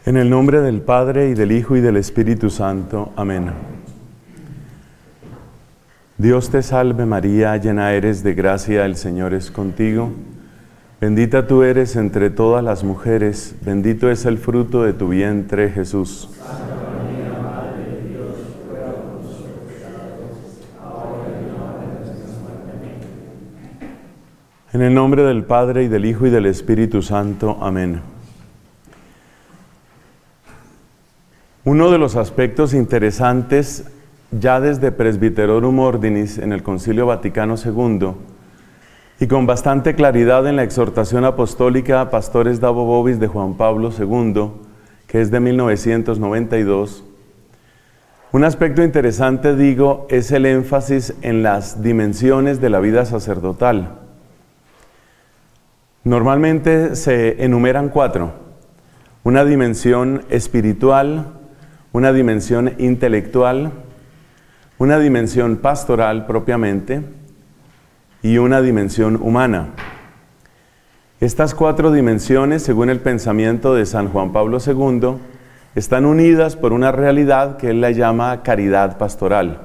En el nombre del Padre, y del Hijo, y del Espíritu Santo. Amén. Dios te salve María, llena eres de gracia, el Señor es contigo. Bendita tú eres entre todas las mujeres, bendito es el fruto de tu vientre, Jesús. Santa María, Madre de Dios, ruega por nosotros pecadores, ahora y en la hora de nuestra muerte. Amén. En el nombre del Padre, y del Hijo, y del Espíritu Santo. Amén. Uno de los aspectos interesantes, ya desde Presbyterorum Ordinis en el Concilio Vaticano II, y con bastante claridad en la exhortación apostólica Pastores Dabo Vobis de Juan Pablo II, que es de 1992, un aspecto interesante, digo, es el énfasis en las dimensiones de la vida sacerdotal. Normalmente se enumeran 4: una dimensión espiritual, una dimensión intelectual, una dimensión pastoral propiamente y una dimensión humana. Estas 4 dimensiones, según el pensamiento de San Juan Pablo II, están unidas por una realidad que él la llama caridad pastoral.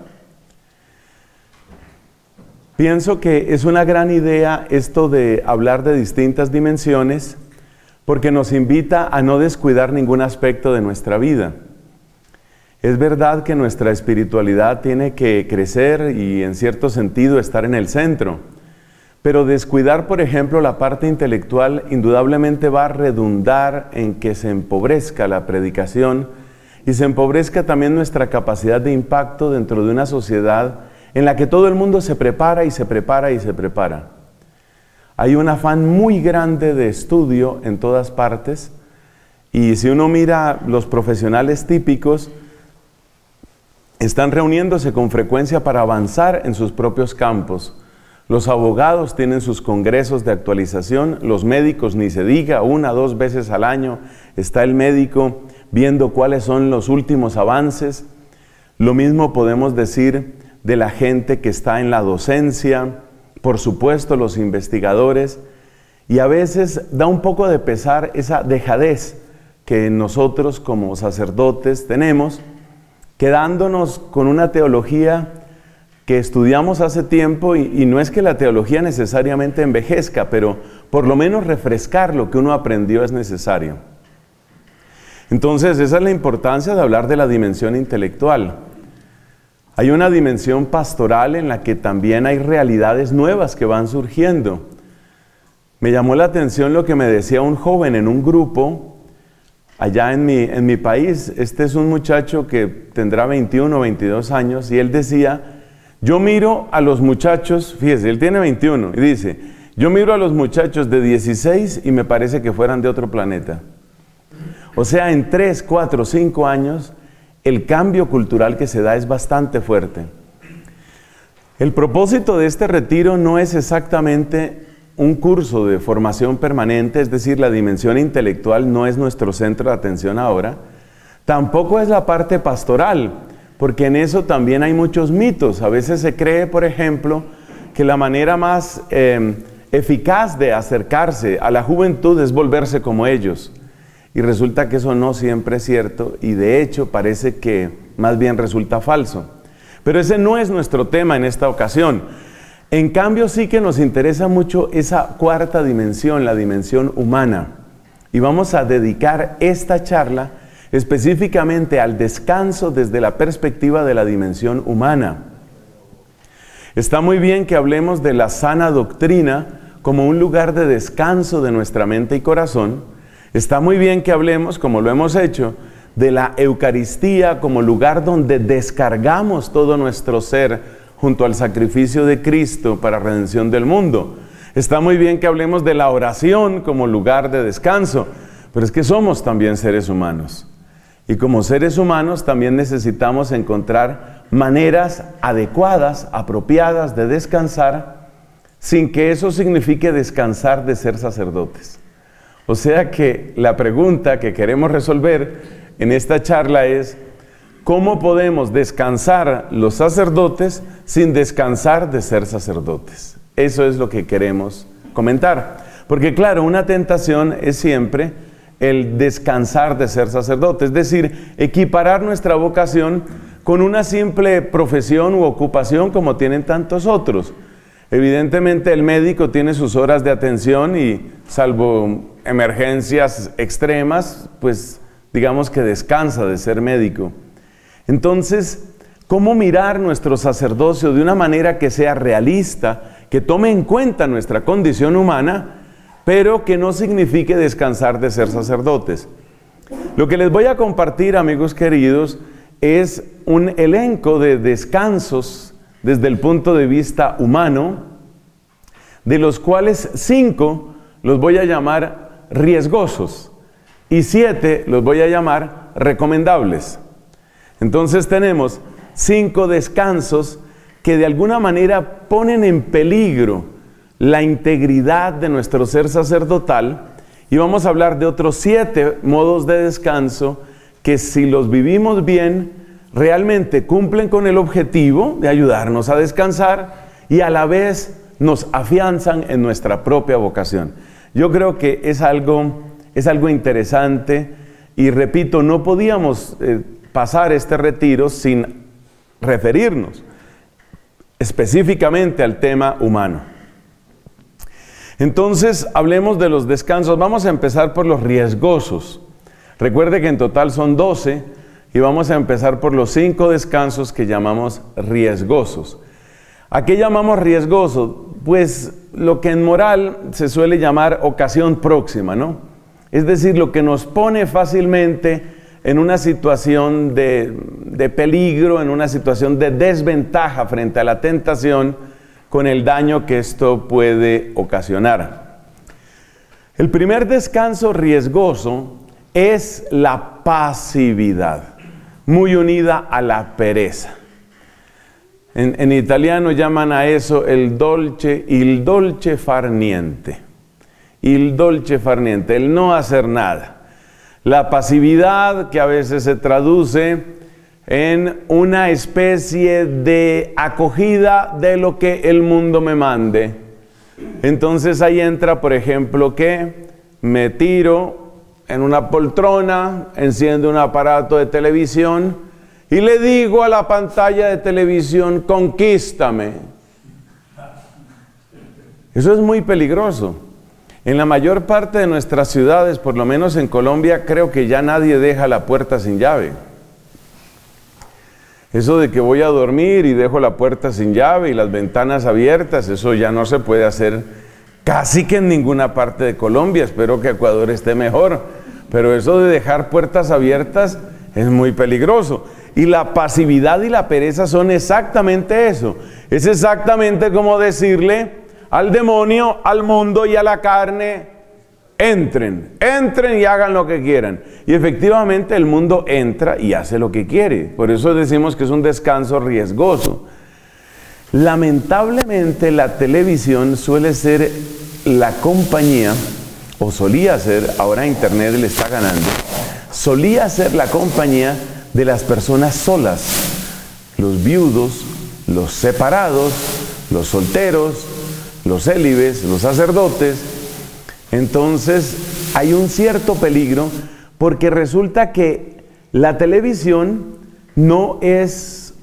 Pienso que es una gran idea esto de hablar de distintas dimensiones, porque nos invita a no descuidar ningún aspecto de nuestra vida. Es verdad que nuestra espiritualidad tiene que crecer y en cierto sentido estar en el centro, pero descuidar, por ejemplo, la parte intelectual indudablemente va a redundar en que se empobrezca la predicación y se empobrezca también nuestra capacidad de impacto dentro de una sociedad en la que todo el mundo se prepara y se prepara y se prepara. Hay un afán muy grande de estudio en todas partes, y si uno mira los profesionales típicos, están reuniéndose con frecuencia para avanzar en sus propios campos. Los abogados tienen sus congresos de actualización, los médicos ni se diga, 1 o 2 veces al año está el médico viendo cuáles son los últimos avances. Lo mismo podemos decir de la gente que está en la docencia, por supuesto los investigadores, y a veces da un poco de pesar esa dejadez que nosotros como sacerdotes tenemos, quedándonos con una teología que estudiamos hace tiempo, y no es que la teología necesariamente envejezca, pero por lo menos refrescar lo que uno aprendió es necesario. Entonces, esa es la importancia de hablar de la dimensión intelectual. Hay una dimensión pastoral en la que también hay realidades nuevas que van surgiendo. Me llamó la atención lo que me decía un joven en un grupo allá en mi país. Este es un muchacho que tendrá 21 o 22 años, y él decía, yo miro a los muchachos, fíjese, él tiene 21, y dice, yo miro a los muchachos de 16 y me parece que fueran de otro planeta. O sea, en 3, 4, 5 años, el cambio cultural que se da es bastante fuerte. El propósito de este retiro no es exactamente un curso de formación permanente, es decir, la dimensión intelectual no es nuestro centro de atención ahora. Tampoco es la parte pastoral, porque en eso también hay muchos mitos. A veces se cree, por ejemplo, que la manera más eficaz de acercarse a la juventud es volverse como ellos. Y resulta que eso no siempre es cierto, y de hecho parece que más bien resulta falso. Pero ese no es nuestro tema en esta ocasión. En cambio, sí que nos interesa mucho esa 4ª dimensión, la dimensión humana. Y vamos a dedicar esta charla específicamente al descanso desde la perspectiva de la dimensión humana. Está muy bien que hablemos de la sana doctrina como un lugar de descanso de nuestra mente y corazón. Está muy bien que hablemos, como lo hemos hecho, de la Eucaristía como lugar donde descargamos todo nuestro ser junto al sacrificio de Cristo para redención del mundo. Está muy bien que hablemos de la oración como lugar de descanso, pero es que somos también seres humanos. Y como seres humanos también necesitamos encontrar maneras adecuadas, apropiadas de descansar, sin que eso signifique descansar de ser sacerdotes. O sea que la pregunta que queremos resolver en esta charla es, ¿cómo podemos descansar los sacerdotes sin descansar de ser sacerdotes? Eso es lo que queremos comentar. Porque claro, una tentación es siempre el descansar de ser sacerdote, es decir, equiparar nuestra vocación con una simple profesión u ocupación como tienen tantos otros. Evidentemente el médico tiene sus horas de atención y salvo emergencias extremas, pues digamos que descansa de ser médico. Entonces, ¿cómo mirar nuestro sacerdocio de una manera que sea realista, que tome en cuenta nuestra condición humana, pero que no signifique descansar de ser sacerdotes? Lo que les voy a compartir, amigos queridos, es un elenco de descansos desde el punto de vista humano, de los cuales 5 los voy a llamar riesgosos y 7 los voy a llamar recomendables. Entonces tenemos 5 descansos que de alguna manera ponen en peligro la integridad de nuestro ser sacerdotal, y vamos a hablar de otros 7 modos de descanso que, si los vivimos bien, realmente cumplen con el objetivo de ayudarnos a descansar y a la vez nos afianzan en nuestra propia vocación. Yo creo que es algo interesante, y repito, no podíamos pasar este retiro sin referirnos específicamente al tema humano. Entonces, hablemos de los descansos. Vamos a empezar por los riesgosos. Recuerde que en total son 12 y vamos a empezar por los 5 descansos que llamamos riesgosos. ¿A qué llamamos riesgoso? Pues lo que en moral se suele llamar ocasión próxima, ¿no? Es decir, lo que nos pone fácilmente en una situación de peligro, en una situación de desventaja frente a la tentación, con el daño que esto puede ocasionar. El primer descanso riesgoso es la pasividad, muy unida a la pereza. En italiano llaman a eso il dolce far niente. Il dolce far niente, el no hacer nada. La pasividad, que a veces se traduce en una especie de acogida de lo que el mundo me mande. Entonces ahí entra, por ejemplo, que me tiro en una poltrona, enciendo un aparato de televisión y le digo a la pantalla de televisión: conquístame. Eso es muy peligroso. En la mayor parte de nuestras ciudades, por lo menos en Colombia, creo que ya nadie deja la puerta sin llave. Eso de que voy a dormir y dejo la puerta sin llave y las ventanas abiertas, eso ya no se puede hacer casi que en ninguna parte de Colombia. Espero que Ecuador esté mejor, pero eso de dejar puertas abiertas es muy peligroso. Y la pasividad y la pereza son exactamente eso. Es exactamente como decirle al demonio, al mundo y a la carne: entren y hagan lo que quieran. Y efectivamente el mundo entra y hace lo que quiere. Por eso decimos que es un descanso riesgoso. Lamentablemente la televisión suele ser la compañía, o solía ser, ahora Internet le está ganando, solía ser la compañía de las personas solas, los viudos, los separados, los solteros, los célibes, los sacerdotes. Entonces hay un cierto peligro, porque resulta que la televisión no es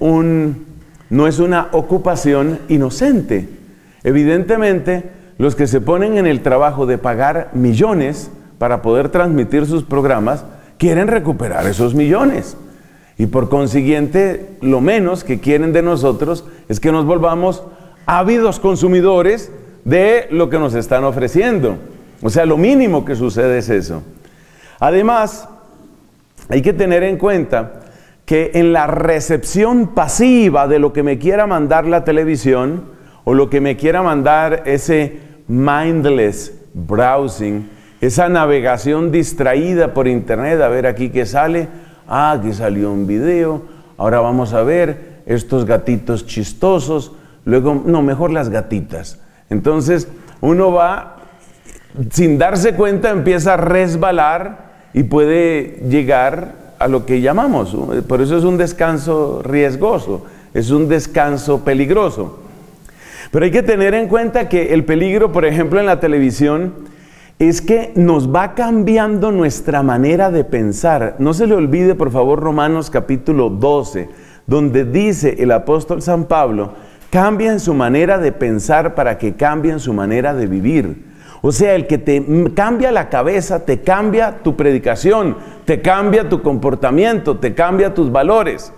una ocupación inocente. Evidentemente, los que se ponen en el trabajo de pagar millones para poder transmitir sus programas quieren recuperar esos millones. Y por consiguiente, lo menos que quieren de nosotros es que nos volvamos ávidos consumidores de lo que nos están ofreciendo. O sea, lo mínimo que sucede es eso. Además, hay que tener en cuenta que en la recepción pasiva de lo que me quiera mandar la televisión, o lo que me quiera mandar ese mindless browsing, esa navegación distraída por internet, a ver aquí qué sale, aquí salió un video, ahora vamos a ver estos gatitos chistosos, luego, no, mejor las gatitas. Entonces, uno va, sin darse cuenta, empieza a resbalar y puede llegar a lo que llamamos, por eso es un descanso riesgoso, es un descanso peligroso. Pero hay que tener en cuenta que el peligro, por ejemplo, en la televisión, es que nos va cambiando nuestra manera de pensar. No se le olvide, por favor, Romanos capítulo 12, donde dice el apóstol San Pablo, cambien su manera de pensar para que cambien su manera de vivir. O sea, el que te cambia la cabeza, te cambia tu predicación, te cambia tu comportamiento, te cambia tus valores.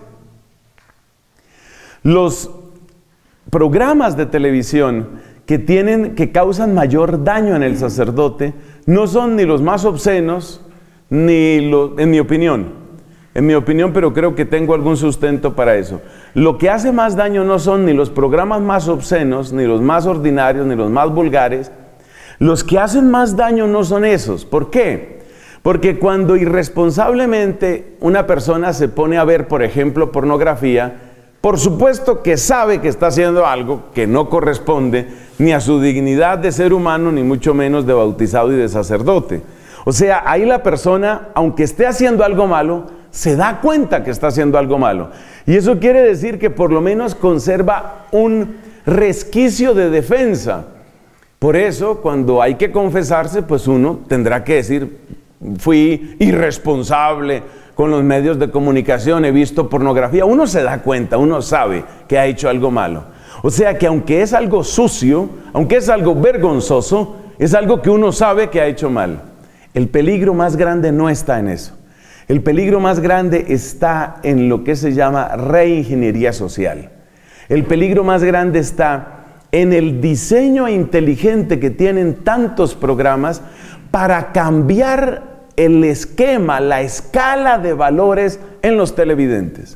Los programas de televisión que causan mayor daño en el sacerdote no son ni los más obscenos, en mi opinión, pero creo que tengo algún sustento para eso. Lo que hace más daño no son ni los programas más obscenos, ni los más ordinarios, ni los más vulgares. Los que hacen más daño no son esos. ¿Por qué? Porque cuando irresponsablemente una persona se pone a ver, por ejemplo, pornografía, por supuesto que sabe que está haciendo algo que no corresponde ni a su dignidad de ser humano, ni mucho menos de bautizado y de sacerdote. O sea, ahí la persona, aunque esté haciendo algo malo, se da cuenta que está haciendo algo malo. Y eso quiere decir que por lo menos conserva un resquicio de defensa. Por eso, cuando hay que confesarse, pues uno tendrá que decir, fui irresponsable con los medios de comunicación, he visto pornografía. Uno se da cuenta, uno sabe que ha hecho algo malo. O sea que aunque es algo sucio, aunque es algo vergonzoso, es algo que uno sabe que ha hecho mal. El peligro más grande no está en eso. El peligro más grande está en lo que se llama reingeniería social. El peligro más grande está en el diseño inteligente que tienen tantos programas para cambiar el esquema, la escala de valores en los televidentes.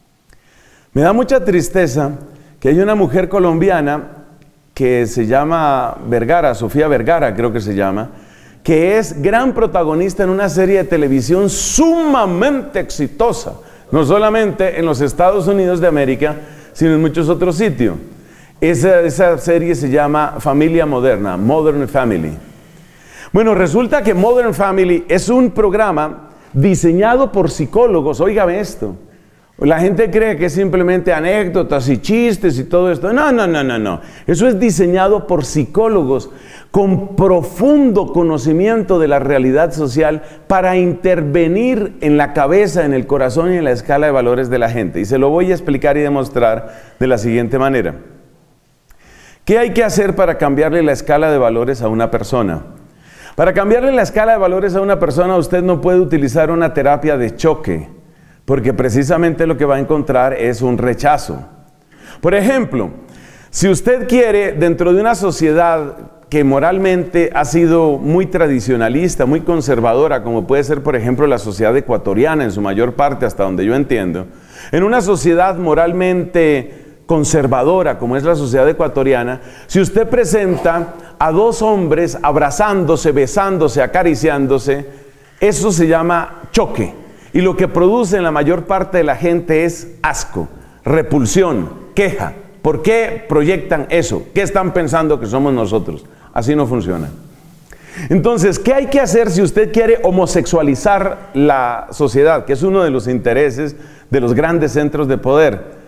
Me da mucha tristeza que hay una mujer colombiana que se llama Vergara, Sofía Vergara creo que se llama, que es gran protagonista en una serie de televisión sumamente exitosa, no solamente en los Estados Unidos de América, sino en muchos otros sitios. Esa serie se llama Familia Moderna, Modern Family. Bueno, resulta que Modern Family es un programa diseñado por psicólogos. Óigame esto. La gente cree que es simplemente anécdotas y chistes y todo esto. No. Eso es diseñado por psicólogos con profundo conocimiento de la realidad social para intervenir en la cabeza, en el corazón y en la escala de valores de la gente. Y se lo voy a explicar y demostrar de la siguiente manera. ¿Qué hay que hacer para cambiarle la escala de valores a una persona? Para cambiarle la escala de valores a una persona, usted no puede utilizar una terapia de choque, porque precisamente lo que va a encontrar es un rechazo. Por ejemplo, si usted quiere, dentro de una sociedad que moralmente ha sido muy tradicionalista, muy conservadora, como puede ser, por ejemplo, la sociedad ecuatoriana en su mayor parte, hasta donde yo entiendo, en una sociedad moralmente conservadora como es la sociedad ecuatoriana, si usted presenta a dos hombres abrazándose, besándose, acariciándose, eso se llama choque. Y lo que produce en la mayor parte de la gente es asco, repulsión, queja. ¿Por qué proyectan eso? ¿Qué están pensando que somos nosotros? Así no funciona. Entonces, ¿qué hay que hacer si usted quiere homosexualizar la sociedad? Que es uno de los intereses de los grandes centros de poder.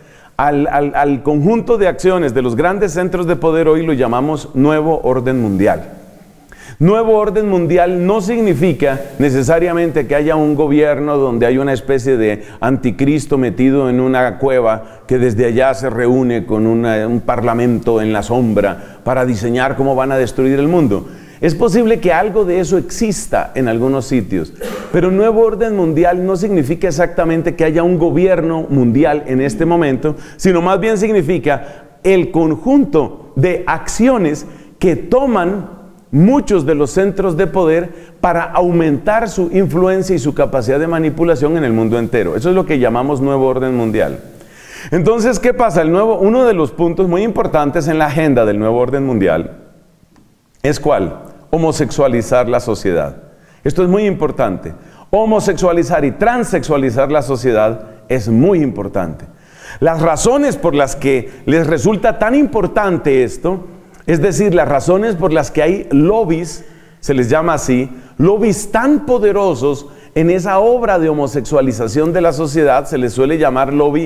Al conjunto de acciones de los grandes centros de poder hoy lo llamamos nuevo orden mundial. Nuevo orden mundial no significa necesariamente que haya un gobierno donde hay una especie de anticristo metido en una cueva que desde allá se reúne con un parlamento en la sombra para diseñar cómo van a destruir el mundo. Es posible que algo de eso exista en algunos sitios, pero nuevo orden mundial no significa exactamente que haya un gobierno mundial en este momento, sino más bien significa el conjunto de acciones que toman muchos de los centros de poder para aumentar su influencia y su capacidad de manipulación en el mundo entero. Eso es lo que llamamos nuevo orden mundial. Entonces, ¿qué pasa? Uno de los puntos muy importantes en la agenda del nuevo orden mundial es ¿cuál? Homosexualizar la sociedad. Esto es muy importante. Homosexualizar y transexualizar la sociedad es muy importante. Las razones por las que les resulta tan importante esto, es decir, las razones por las que hay lobbies, se les llama así, lobbies tan poderosos en esa obra de homosexualización de la sociedad, se les suele llamar lobby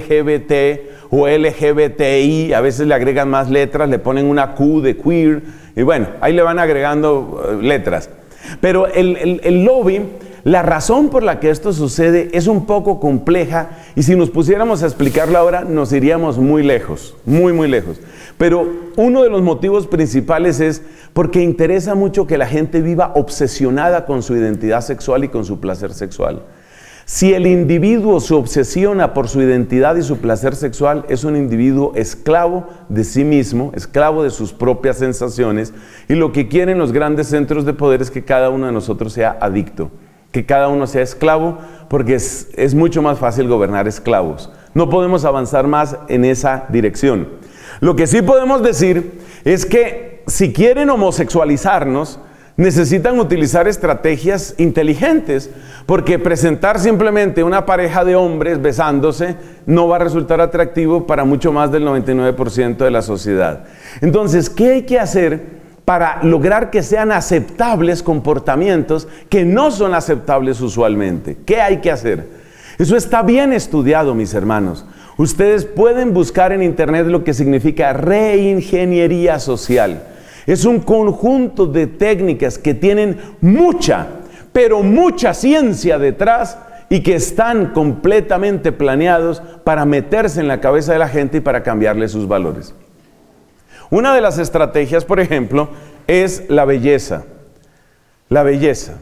LGBT o LGBTI, a veces le agregan más letras, le ponen una Q de queer, Y bueno, ahí le van agregando letras. Pero el lobby, la razón por la que esto sucede es un poco compleja, y si nos pusiéramos a explicarla ahora nos iríamos muy lejos, muy lejos. Pero uno de los motivos principales es porque interesa mucho que la gente viva obsesionada con su identidad sexual y con su placer sexual. Si el individuo se obsesiona por su identidad y su placer sexual, es un individuo esclavo de sí mismo, esclavo de sus propias sensaciones, y lo que quieren los grandes centros de poder es que cada uno de nosotros sea adicto, que cada uno sea esclavo, porque es mucho más fácil gobernar esclavos. No podemos avanzar más en esa dirección. Lo que sí podemos decir es que si quieren homosexualizarnos, necesitan utilizar estrategias inteligentes, porque presentar simplemente una pareja de hombres besándose no va a resultar atractivo para mucho más del 99% de la sociedad. Entonces, ¿qué hay que hacer para lograr que sean aceptables comportamientos que no son aceptables usualmente? ¿Qué hay que hacer? Eso está bien estudiado, mis hermanos. Ustedes pueden buscar en internet lo que significa reingeniería social. Es un conjunto de técnicas que tienen mucha, pero mucha ciencia detrás, y que están completamente planeados para meterse en la cabeza de la gente y para cambiarle sus valores. Una de las estrategias, por ejemplo, es la belleza. La belleza.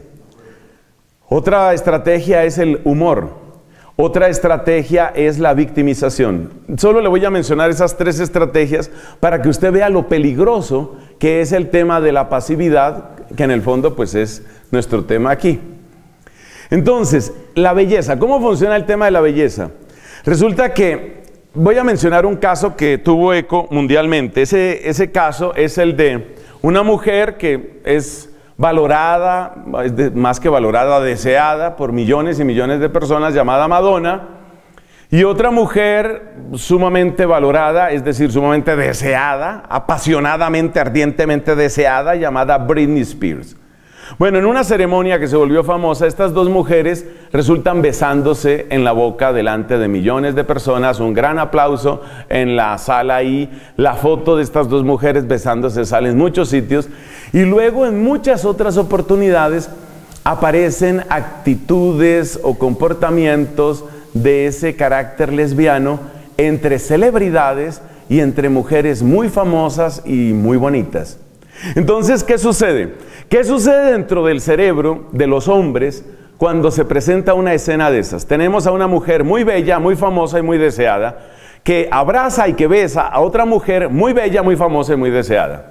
Otra estrategia es el humor. Otra estrategia es la victimización. Solo le voy a mencionar esas tres estrategias para que usted vea lo peligroso que es el tema de la pasividad, que en el fondo pues es nuestro tema aquí. Entonces, la belleza. ¿Cómo funciona el tema de la belleza? Resulta que voy a mencionar un caso que tuvo eco mundialmente. Ese caso es el de una mujer que es valorada, más que valorada, deseada por millones y millones de personas, llamada Madonna, y otra mujer sumamente valorada, es decir, sumamente deseada, apasionadamente, ardientemente deseada, llamada Britney Spears. Bueno, en una ceremonia que se volvió famosa, estas dos mujeres resultan besándose en la boca delante de millones de personas. Un gran aplauso en la sala ahí. La foto de estas dos mujeres besándose sale en muchos sitios. Y luego en muchas otras oportunidades aparecen actitudes o comportamientos de ese carácter lesbiano entre celebridades y entre mujeres muy famosas y muy bonitas. Entonces, ¿qué sucede? ¿Qué sucede dentro del cerebro de los hombres cuando se presenta una escena de esas? Tenemos a una mujer muy bella, muy famosa y muy deseada, que abraza y que besa a otra mujer muy bella, muy famosa y muy deseada.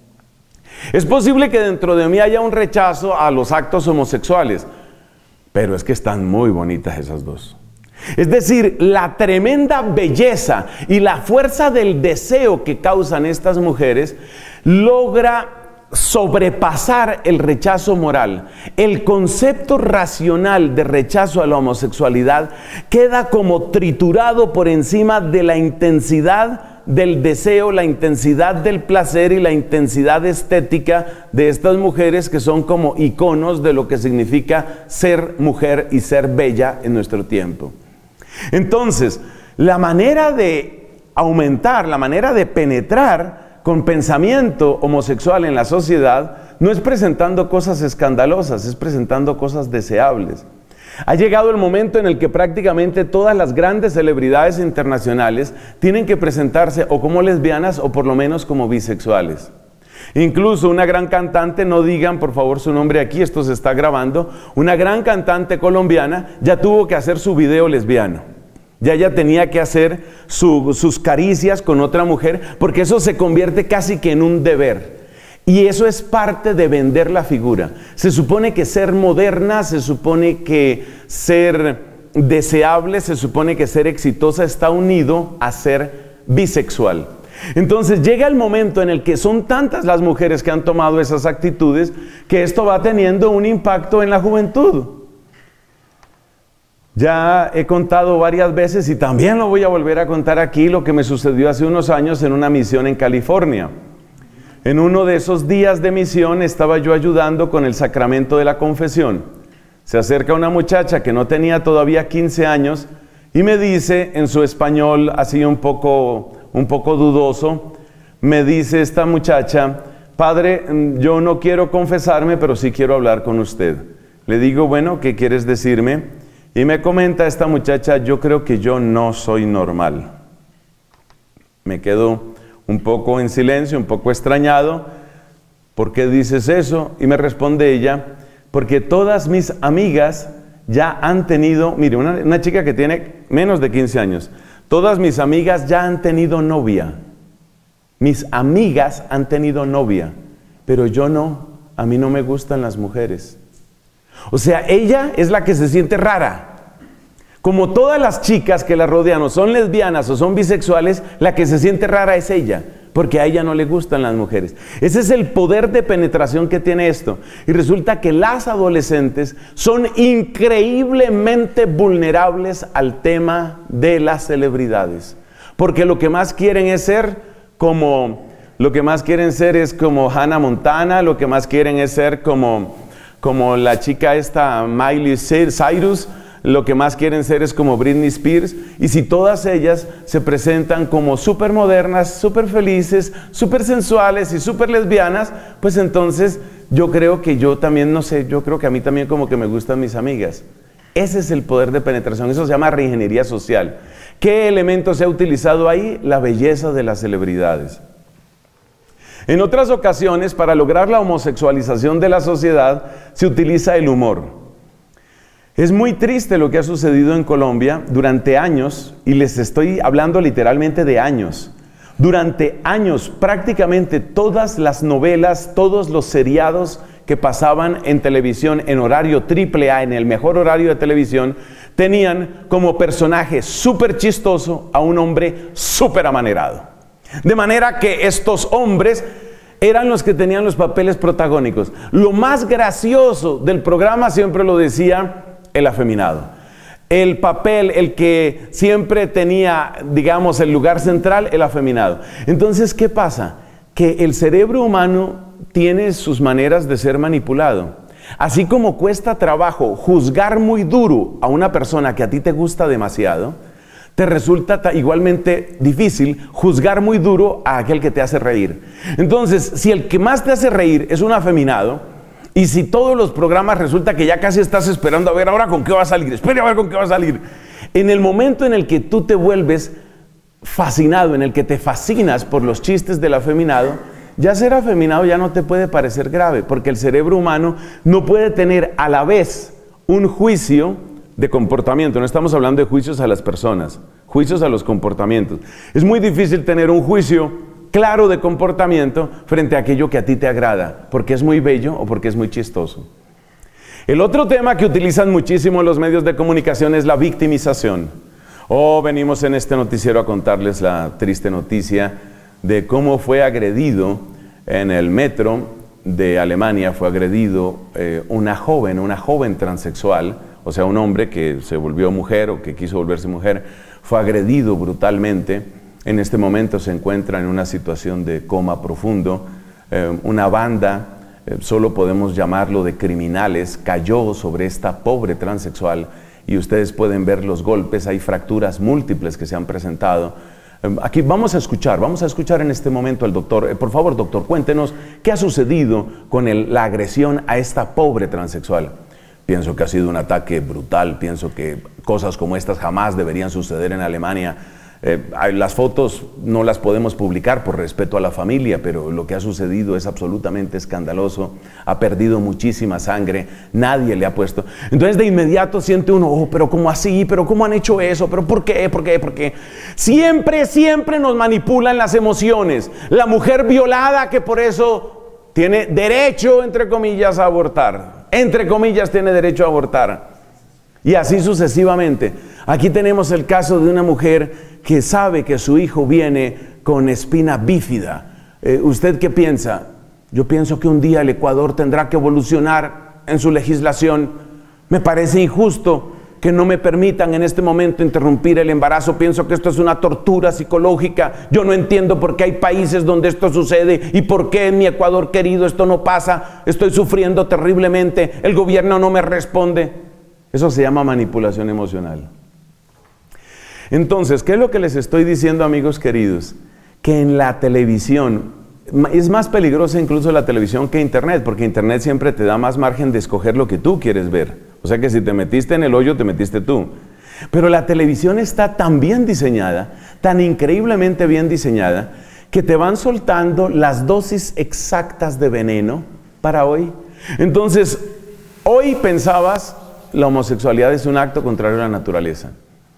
Es posible que dentro de mí haya un rechazo a los actos homosexuales, pero es que están muy bonitas esas dos. Es decir, la tremenda belleza y la fuerza del deseo que causan estas mujeres logra sobrepasar el rechazo moral. El concepto racional de rechazo a la homosexualidad queda como triturado por encima de la intensidad del deseo, la intensidad del placer y la intensidad estética de estas mujeres, que son como iconos de lo que significa ser mujer y ser bella en nuestro tiempo. Entonces, la manera de aumentar, la manera de penetrar con pensamiento homosexual en la sociedad no es presentando cosas escandalosas, es presentando cosas deseables. Ha llegado el momento en el que prácticamente todas las grandes celebridades internacionales tienen que presentarse o como lesbianas o por lo menos como bisexuales. Incluso una gran cantante, no digan por favor su nombre aquí, esto se está grabando, una gran cantante colombiana ya tuvo que hacer su video lesbiano. Ya tenía que hacer sus caricias con otra mujer, porque eso se convierte casi que en un deber. Y eso es parte de vender la figura. Se supone que ser moderna, se supone que ser deseable, se supone que ser exitosa está unido a ser bisexual. Entonces llega el momento en el que son tantas las mujeres que han tomado esas actitudes que esto va teniendo un impacto en la juventud. Ya he contado varias veces y también lo voy a volver a contar aquí, lo que me sucedió hace unos años en una misión en California. En uno de esos días de misión estaba yo ayudando con el sacramento de la confesión. Se acerca una muchacha que no tenía todavía 15 años y me dice en su español así un poco dudoso, me dice esta muchacha: padre, yo no quiero confesarme, pero sí quiero hablar con usted. Le digo, bueno, ¿qué quieres decirme? Y me comenta esta muchacha, yo creo que yo no soy normal. Me quedo un poco en silencio, un poco extrañado. ¿Por qué dices eso? Y me responde ella, porque todas mis amigas ya han tenido, mire, una chica que tiene menos de 15 años, todas mis amigas ya han tenido novia. Mis amigas han tenido novia, pero yo no, a mí no me gustan las mujeres. O sea, ella es la que se siente rara. Como todas las chicas que la rodean o son lesbianas o son bisexuales, la que se siente rara es ella, porque a ella no le gustan las mujeres. Ese es el poder de penetración que tiene esto. Y resulta que las adolescentes son increíblemente vulnerables al tema de las celebridades, porque lo que más quieren es ser como Hannah Montana, lo que más quieren es ser como la chica esta Miley Cyrus, lo que más quieren ser es como Britney Spears. Y si todas ellas se presentan como súper modernas, súper felices, súper sensuales y súper lesbianas, pues entonces yo creo que yo también, no sé, yo creo que a mí también como que me gustan mis amigas. Ese es el poder de penetración, eso se llama reingeniería social. ¿Qué elemento se ha utilizado ahí? La belleza de las celebridades. En otras ocasiones, para lograr la homosexualización de la sociedad, se utiliza el humor. Es muy triste lo que ha sucedido en Colombia durante años, y les estoy hablando literalmente de años. Durante años, prácticamente todas las novelas, todos los seriados que pasaban en televisión en horario AAA, en el mejor horario de televisión, tenían como personaje súper chistoso a un hombre súper amanerado. De manera que estos hombres eran los que tenían los papeles protagónicos. Lo más gracioso del programa, siempre lo decía, el afeminado. El papel, el que siempre tenía, digamos, el lugar central, el afeminado. Entonces, ¿qué pasa? Que el cerebro humano tiene sus maneras de ser manipulado. Así como cuesta trabajo juzgar muy duro a una persona que a ti te gusta demasiado, te resulta igualmente difícil juzgar muy duro a aquel que te hace reír. Entonces, si el que más te hace reír es un afeminado, y si todos los programas resulta que ya casi estás esperando a ver ahora con qué va a salir, espere a ver con qué va a salir. En el momento en el que tú te vuelves fascinado, en el que te fascinas por los chistes del afeminado, ya ser afeminado ya no te puede parecer grave, porque el cerebro humano no puede tener a la vez un juicio de comportamiento. No estamos hablando de juicios a las personas, juicios a los comportamientos. Es muy difícil tener un juicio claro de comportamiento frente a aquello que a ti te agrada, porque es muy bello o porque es muy chistoso. El otro tema que utilizan muchísimo los medios de comunicación es la victimización. Venimos en este noticiero a contarles la triste noticia de cómo fue agredido en el metro de Alemania, fue agredido una joven transexual, o sea, un hombre que se volvió mujer o que quiso volverse mujer, fue agredido brutalmente. En este momento se encuentra en una situación de coma profundo. Una banda, solo podemos llamarlo de criminales, cayó sobre esta pobre transexual y ustedes pueden ver los golpes, hay fracturas múltiples que se han presentado. Aquí vamos a escuchar en este momento al doctor. Por favor, doctor, cuéntenos qué ha sucedido con la agresión a esta pobre transexual. Pienso que ha sido un ataque brutal, pienso que cosas como estas jamás deberían suceder en Alemania. Las fotos no las podemos publicar por respeto a la familia, pero lo que ha sucedido es absolutamente escandaloso. Ha perdido muchísima sangre, nadie le ha puesto. Entonces de inmediato siente uno, pero ¿cómo así? ¿Pero cómo han hecho eso? ¿Pero por qué? ¿Por qué? ¿Por qué? Siempre nos manipulan las emociones. La mujer violada que por eso tiene derecho, entre comillas, a abortar. Entre comillas, tiene derecho a abortar. Y así sucesivamente. Aquí tenemos el caso de una mujer que sabe que su hijo viene con espina bífida. ¿Usted qué piensa? Yo pienso que un día el Ecuador tendrá que evolucionar en su legislación. Me parece injusto que no me permitan en este momento interrumpir el embarazo. Pienso que esto es una tortura psicológica. Yo no entiendo por qué hay países donde esto sucede y por qué en mi Ecuador querido esto no pasa. Estoy sufriendo terriblemente. El gobierno no me responde. Eso se llama manipulación emocional. Entonces, ¿qué es lo que les estoy diciendo, amigos queridos? Que en la televisión es más peligrosa incluso la televisión que Internet, porque Internet siempre te da más margen de escoger lo que tú quieres ver. O sea que si te metiste en el hoyo, te metiste tú. Pero la televisión está tan bien diseñada, tan increíblemente bien diseñada, que te van soltando las dosis exactas de veneno para hoy. Entonces, hoy pensabas, la homosexualidad es un acto contrario a la naturaleza.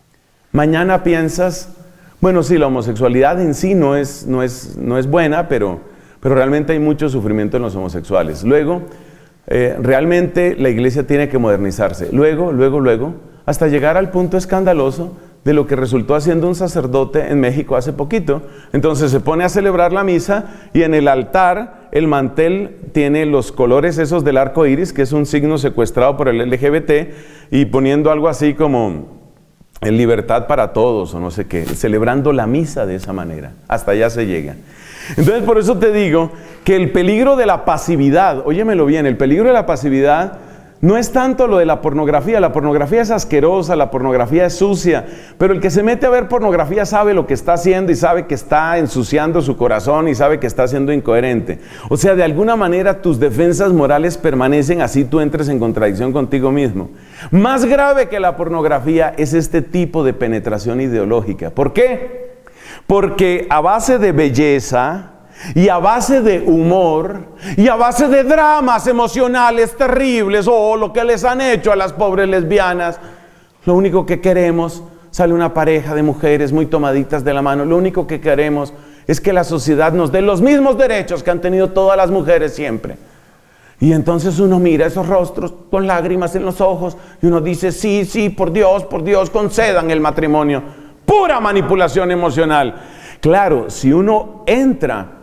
Mañana piensas, bueno, sí, la homosexualidad en sí no es buena, pero realmente hay mucho sufrimiento en los homosexuales. Luego, realmente la iglesia tiene que modernizarse. Luego, hasta llegar al punto escandaloso de lo que resultó haciendo un sacerdote en México hace poquito. Entonces se pone a celebrar la misa y en el altar el mantel tiene los colores esos del arco iris, que es un signo secuestrado por el LGBT, y poniendo algo así como en libertad para todos o no sé qué, celebrando la misa de esa manera. Hasta allá se llega. Entonces por eso te digo que el peligro de la pasividad, óyemelo bien, el peligro de la pasividad no es tanto lo de la pornografía es asquerosa, la pornografía es sucia, pero el que se mete a ver pornografía sabe lo que está haciendo y sabe que está ensuciando su corazón y sabe que está siendo incoherente. O sea, de alguna manera tus defensas morales permanecen, así tú entres en contradicción contigo mismo. Más grave que la pornografía es este tipo de penetración ideológica. ¿Por qué? Porque a base de belleza y a base de humor y a base de dramas emocionales terribles, lo que les han hecho a las pobres lesbianas, lo único que queremos, sale una pareja de mujeres muy tomaditas de la mano, lo único que queremos es que la sociedad nos dé los mismos derechos que han tenido todas las mujeres siempre. Y entonces uno mira esos rostros con lágrimas en los ojos y uno dice, sí, por Dios, concedan el matrimonio. Pura manipulación emocional. Claro, si uno entra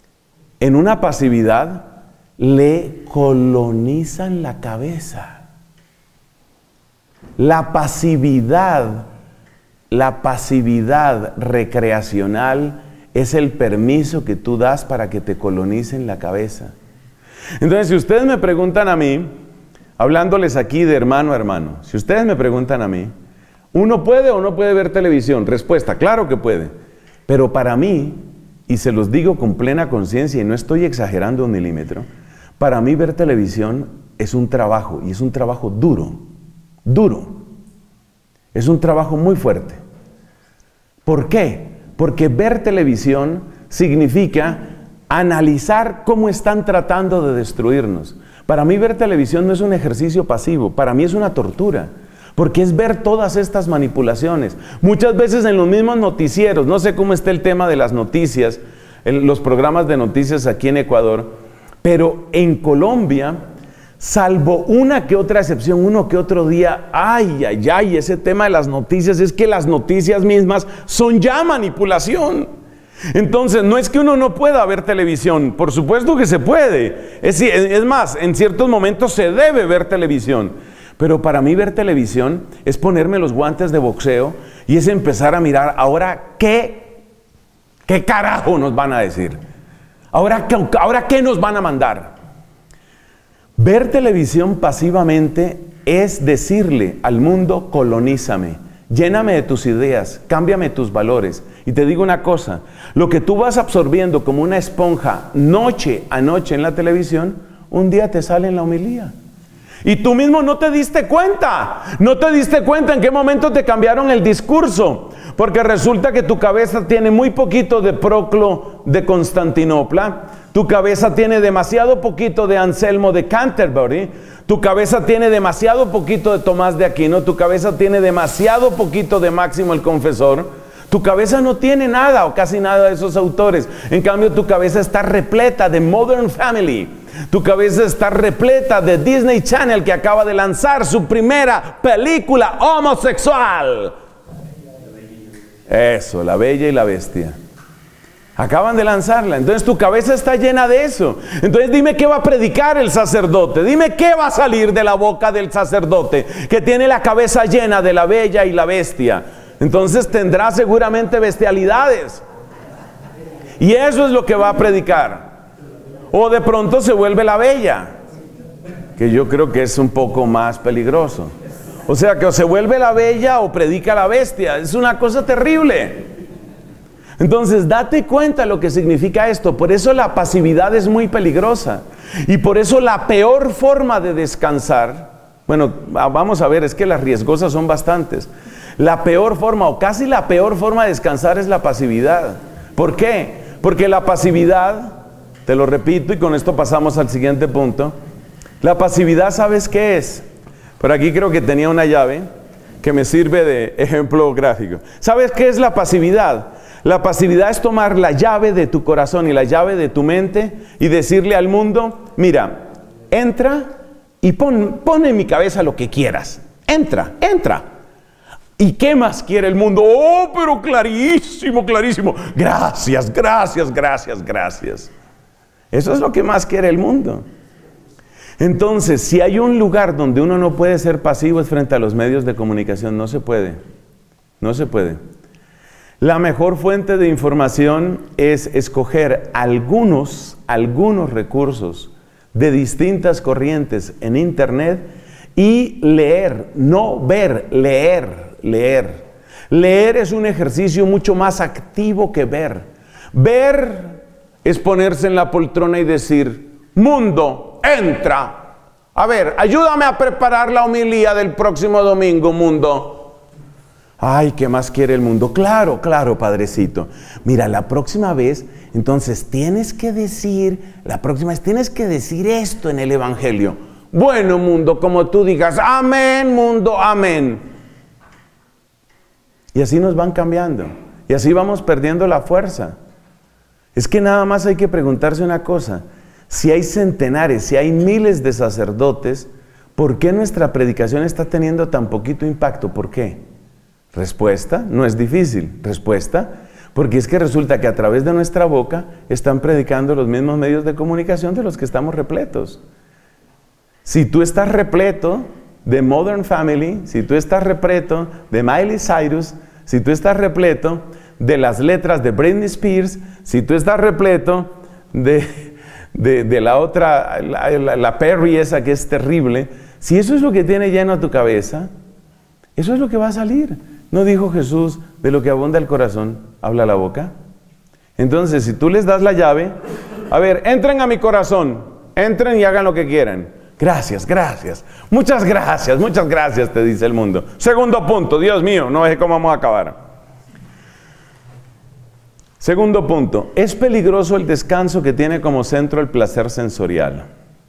en una pasividad, le colonizan la cabeza. La pasividad recreacional es el permiso que tú das para que te colonicen la cabeza. Entonces, si ustedes me preguntan a mí, hablándoles aquí de hermano a hermano, si ustedes me preguntan a mí, ¿uno puede o no puede ver televisión? Respuesta, claro que puede. Pero para mí, y se los digo con plena conciencia y no estoy exagerando un milímetro, para mí ver televisión es un trabajo, y es un trabajo duro. Es un trabajo muy fuerte. ¿Por qué? Porque ver televisión significa analizar cómo están tratando de destruirnos. Para mí ver televisión no es un ejercicio pasivo, para mí es una tortura. Porque es ver todas estas manipulaciones. Muchas veces en los mismos noticieros, no sé cómo está el tema de las noticias, en los programas de noticias aquí en Ecuador, pero en Colombia, salvo una que otra excepción, uno que otro día, ese tema de las noticias, es que las noticias mismas son ya manipulación. Entonces, no es que uno no pueda ver televisión, por supuesto que se puede. Es más, en ciertos momentos se debe ver televisión. Pero para mí ver televisión es ponerme los guantes de boxeo y es empezar a mirar, ahora ¿qué carajo nos van a decir? ¿Ahora qué nos van a mandar? Ver televisión pasivamente es decirle al mundo, colonízame, lléname de tus ideas, cámbiame tus valores. Y te digo una cosa, lo que tú vas absorbiendo como una esponja noche a noche en la televisión, un día te sale en la homilía. Y tú mismo no te diste cuenta en qué momento te cambiaron el discurso, porque resulta que tu cabeza tiene muy poquito de Proclo de Constantinopla, tu cabeza tiene demasiado poquito de Anselmo de Canterbury, tu cabeza tiene demasiado poquito de Tomás de Aquino, tu cabeza tiene demasiado poquito de Máximo el Confesor. Tu cabeza no tiene nada o casi nada de esos autores. En cambio, tu cabeza está repleta de Modern Family. Tu cabeza está repleta de Disney Channel, que acaba de lanzar su primera película homosexual. Eso, La Bella y la Bestia. Acaban de lanzarla. Entonces tu cabeza está llena de eso. Entonces dime qué va a predicar el sacerdote. Dime qué va a salir de la boca del sacerdote que tiene la cabeza llena de La Bella y la Bestia. Entonces tendrá seguramente bestialidades. Y eso es lo que va a predicar. O de pronto se vuelve La Bella, que yo creo que es un poco más peligroso. O sea, que o se vuelve La Bella o predica la bestia. Es una cosa terrible. Entonces, date cuenta lo que significa esto. Por eso la pasividad es muy peligrosa. Y por eso la peor forma de descansar, bueno, vamos a ver, es que las riesgosas son bastantes. La peor forma, o casi la peor forma de descansar es la pasividad. ¿Por qué? Porque la pasividad, te lo repito y con esto pasamos al siguiente punto. La pasividad, ¿sabes qué es? Por aquí creo que tenía una llave que me sirve de ejemplo gráfico. ¿Sabes qué es la pasividad? La pasividad es tomar la llave de tu corazón y la llave de tu mente y decirle al mundo, mira, entra y pon en mi cabeza lo que quieras. Entra, entra. ¿Y qué más quiere el mundo? Oh, pero clarísimo, clarísimo. Gracias, gracias, gracias, gracias. Eso es lo que más quiere el mundo. Entonces, si hay un lugar donde uno no puede ser pasivo es frente a los medios de comunicación. No se puede. No se puede. La mejor fuente de información es escoger algunos recursos de distintas corrientes en internet y leer, no ver, leer. Leer es un ejercicio mucho más activo que ver. Ver es ponerse en la poltrona y decir, mundo, entra. A ver, ayúdame a preparar la homilía del próximo domingo, mundo. Ay, ¿qué más quiere el mundo? Claro, claro, padrecito. Mira, la próxima vez, entonces tienes que decir esto en el evangelio. Bueno, mundo, como tú digas, amén, mundo, amén. Y así nos van cambiando. Y así vamos perdiendo la fuerza. Es que nada más hay que preguntarse una cosa. Si hay centenares, si hay miles de sacerdotes, ¿por qué nuestra predicación está teniendo tan poquito impacto? ¿Por qué? Respuesta, no es difícil. Respuesta, porque es que resulta que a través de nuestra boca están predicando los mismos medios de comunicación de los que estamos repletos. Si tú estás repleto de Modern Family, si tú estás repleto de Miley Cyrus, si tú estás repleto de las letras de Britney Spears, si tú estás repleto de la otra, la Perry esa que es terrible, si eso es lo que tiene lleno tu cabeza, eso es lo que va a salir. ¿No dijo Jesús, de lo que abunda el corazón, habla la boca? Entonces, si tú les das la llave, a ver, entren a mi corazón, entren y hagan lo que quieran. Gracias, gracias, muchas gracias, te dice el mundo. Segundo punto, Dios mío, no sé cómo vamos a acabar. Segundo punto, es peligroso el descanso que tiene como centro el placer sensorial.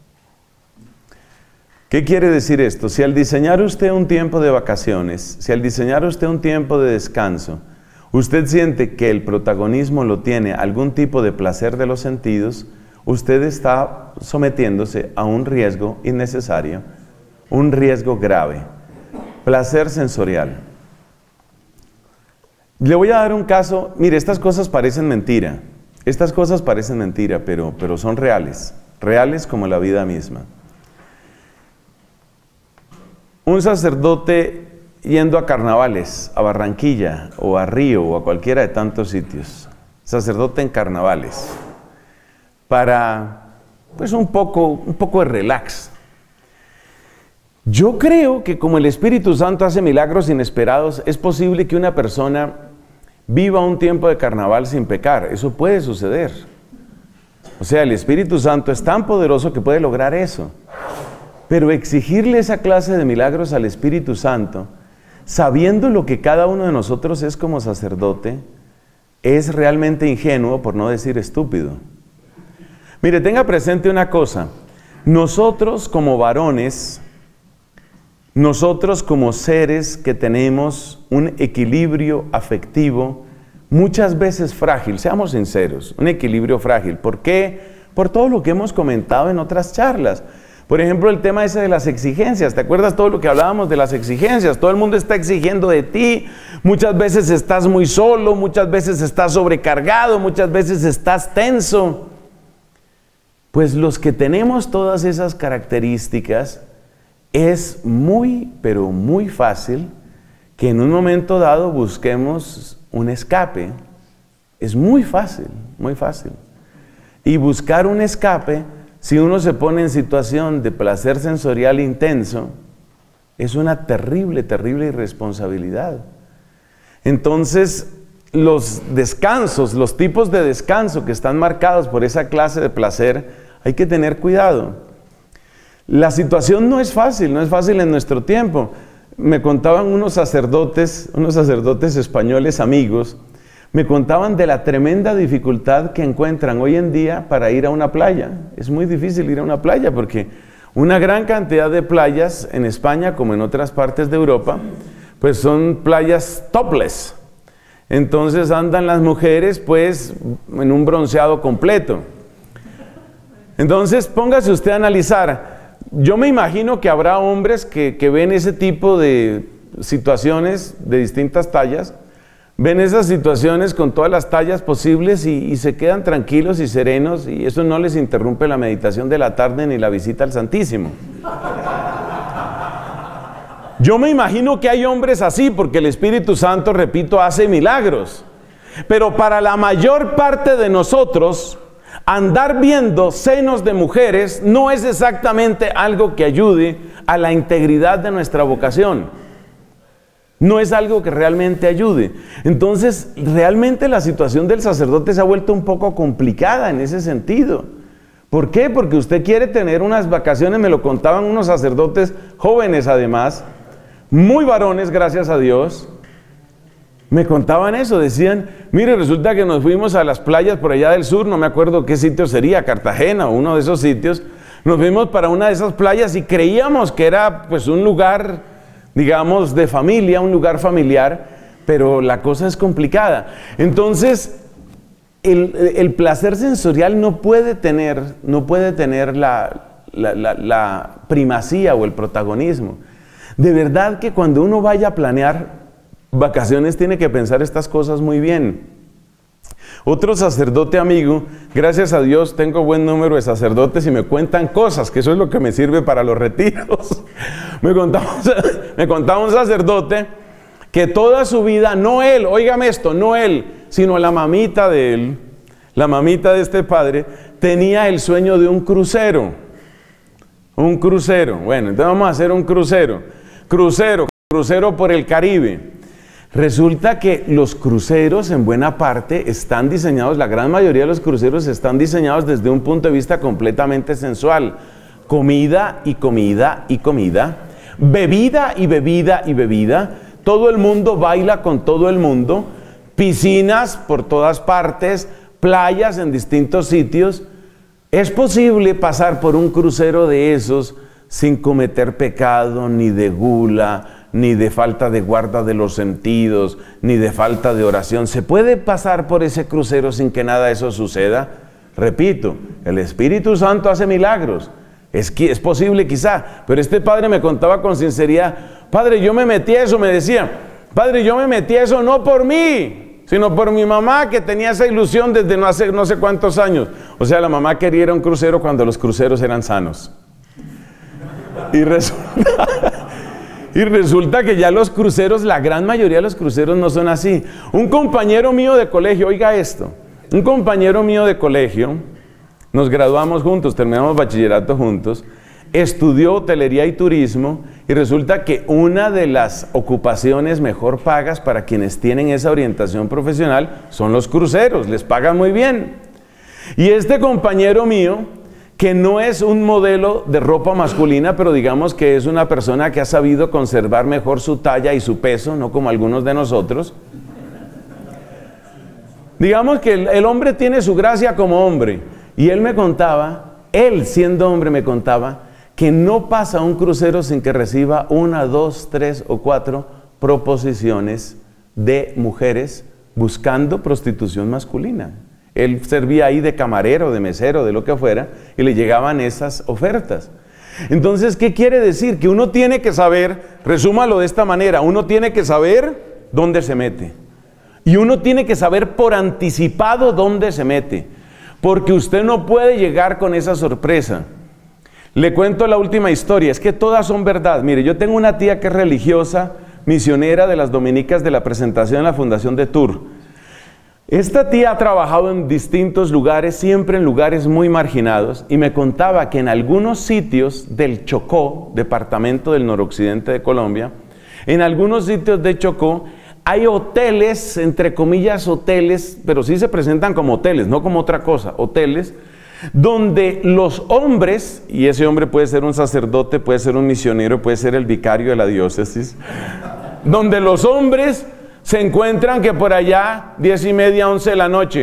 ¿Qué quiere decir esto? Si al diseñar usted un tiempo de vacaciones, si al diseñar usted un tiempo de descanso, usted siente que el protagonismo lo tiene algún tipo de placer de los sentidos, usted está sometiéndose a un riesgo innecesario, un riesgo grave. Placer sensorial. Le voy a dar un caso. Mire, estas cosas parecen mentira. Pero son reales. Reales como la vida misma. Un sacerdote yendo a carnavales, a Barranquilla, o a Río, o a cualquiera de tantos sitios. Sacerdote en carnavales. Para, pues un poco de relax. Yo creo que como el Espíritu Santo hace milagros inesperados, es posible que una persona viva un tiempo de carnaval sin pecar. Eso puede suceder. O sea, el Espíritu Santo es tan poderoso que puede lograr eso. Pero exigirle esa clase de milagros al Espíritu Santo, sabiendo lo que cada uno de nosotros es como sacerdote, es realmente ingenuo, por no decir estúpido. Mire, tenga presente una cosa. Nosotros como varones, nosotros como seres que tenemos un equilibrio afectivo muchas veces frágil, seamos sinceros, un equilibrio frágil. ¿Por qué? Por todo lo que hemos comentado en otras charlas. Por ejemplo, el tema ese de las exigencias. ¿Te acuerdas todo lo que hablábamos de las exigencias? Todo el mundo está exigiendo de ti. Muchas veces estás muy solo, muchas veces estás sobrecargado, muchas veces estás tenso. Pues los que tenemos todas esas características, es muy, pero muy fácil que en un momento dado busquemos un escape. Es muy fácil, muy fácil. Y buscar un escape, si uno se pone en situación de placer sensorial intenso, es una terrible, terrible irresponsabilidad. Entonces, los descansos, los tipos de descanso que están marcados por esa clase de placer, hay que tener cuidado. La situación no es fácil en nuestro tiempo. Me contaban unos sacerdotes españoles amigos, me contaban de la tremenda dificultad que encuentran hoy en día para ir a una playa. Es muy difícil ir a una playa porque una gran cantidad de playas en España, como en otras partes de Europa, pues son playas topless. Entonces andan las mujeres pues en un bronceado completo. Entonces póngase usted a analizar. Yo me imagino que habrá hombres que ven ese tipo de situaciones de distintas tallas, ven esas situaciones con todas las tallas posibles y se quedan tranquilos y serenos, y eso no les interrumpe la meditación de la tarde ni la visita al Santísimo. Yo me imagino que hay hombres así porque el Espíritu Santo, repito, hace milagros. Pero para la mayor parte de nosotros, andar viendo senos de mujeres no es exactamente algo que ayude a la integridad de nuestra vocación. No es algo que realmente ayude. Entonces, realmente la situación del sacerdote se ha vuelto un poco complicada en ese sentido. ¿Por qué? Porque usted quiere tener unas vacaciones, me lo contaban unos sacerdotes jóvenes además, muy varones, gracias a Dios. Me contaban eso, decían, mire, resulta que nos fuimos a las playas por allá del sur, no me acuerdo qué sitio sería, Cartagena o uno de esos sitios. Nos fuimos para una de esas playas y creíamos que era pues un lugar, digamos, de familia, un lugar familiar, pero la cosa es complicada. Entonces, el placer sensorial no puede tener la primacía o el protagonismo. De verdad que cuando uno vaya a planear vacaciones tiene que pensar estas cosas muy bien. Otro sacerdote amigo, gracias a Dios tengo buen número de sacerdotes y me cuentan cosas, que eso es lo que me sirve para los retiros. Me contaba un sacerdote que toda su vida, no él, óigame esto, no él, sino la mamita de él, la mamita de este padre, tenía el sueño de un crucero. Un crucero, bueno, entonces vamos a hacer un crucero. Crucero por el Caribe. Resulta que los cruceros en buena parte están diseñados, la gran mayoría de los cruceros están diseñados desde un punto de vista completamente sensual. Comida y comida y comida, bebida y bebida y bebida, todo el mundo baila con todo el mundo, piscinas por todas partes, playas en distintos sitios. ¿Es posible pasar por un crucero de esos sin cometer pecado, ni de gula, ni de falta de guarda de los sentidos, ni de falta de oración? ¿Se puede pasar por ese crucero sin que nada de eso suceda? Repito, el Espíritu Santo hace milagros. Es posible quizá, pero este padre me contaba con sinceridad, padre, yo me metí a eso, me decía, padre, yo me metí a eso no por mí, sino por mi mamá, que tenía esa ilusión desde no sé cuántos años. O sea, la mamá quería ir a un crucero cuando los cruceros eran sanos. Y resulta que ya los cruceros, la gran mayoría de los cruceros no son así. Un compañero mío de colegio, oiga esto, un compañero mío de colegio, nos graduamos juntos, terminamos bachillerato juntos, estudió hotelería y turismo y resulta que una de las ocupaciones mejor pagas para quienes tienen esa orientación profesional son los cruceros, les pagan muy bien. Y este compañero mío, que no es un modelo de ropa masculina, pero digamos que es una persona que ha sabido conservar mejor su talla y su peso, no como algunos de nosotros. Digamos que el hombre tiene su gracia como hombre. Y él me contaba, él siendo hombre me contaba, que no pasa un crucero sin que reciba 1, 2, 3 o 4 proposiciones de mujeres buscando prostitución masculina. Él servía ahí de camarero, de mesero, de lo que fuera, y le llegaban esas ofertas. Entonces, ¿qué quiere decir? Que uno tiene que saber, resúmalo de esta manera, uno tiene que saber dónde se mete. Y uno tiene que saber por anticipado dónde se mete. Porque usted no puede llegar con esa sorpresa. Le cuento la última historia, es que todas son verdad. Mire, yo tengo una tía que es religiosa, misionera de las dominicas de la Presentación en la Fundación de Tours. Esta tía ha trabajado en distintos lugares, siempre en lugares muy marginados, y me contaba que en algunos sitios del Chocó, departamento del noroccidente de Colombia, en algunos sitios de Chocó, hay hoteles, entre comillas hoteles, pero sí se presentan como hoteles, no como otra cosa, hoteles, donde los hombres, y ese hombre puede ser un sacerdote, puede ser un misionero, puede ser el vicario de la diócesis, donde los hombres se encuentran que por allá 10:30, 11 de la noche,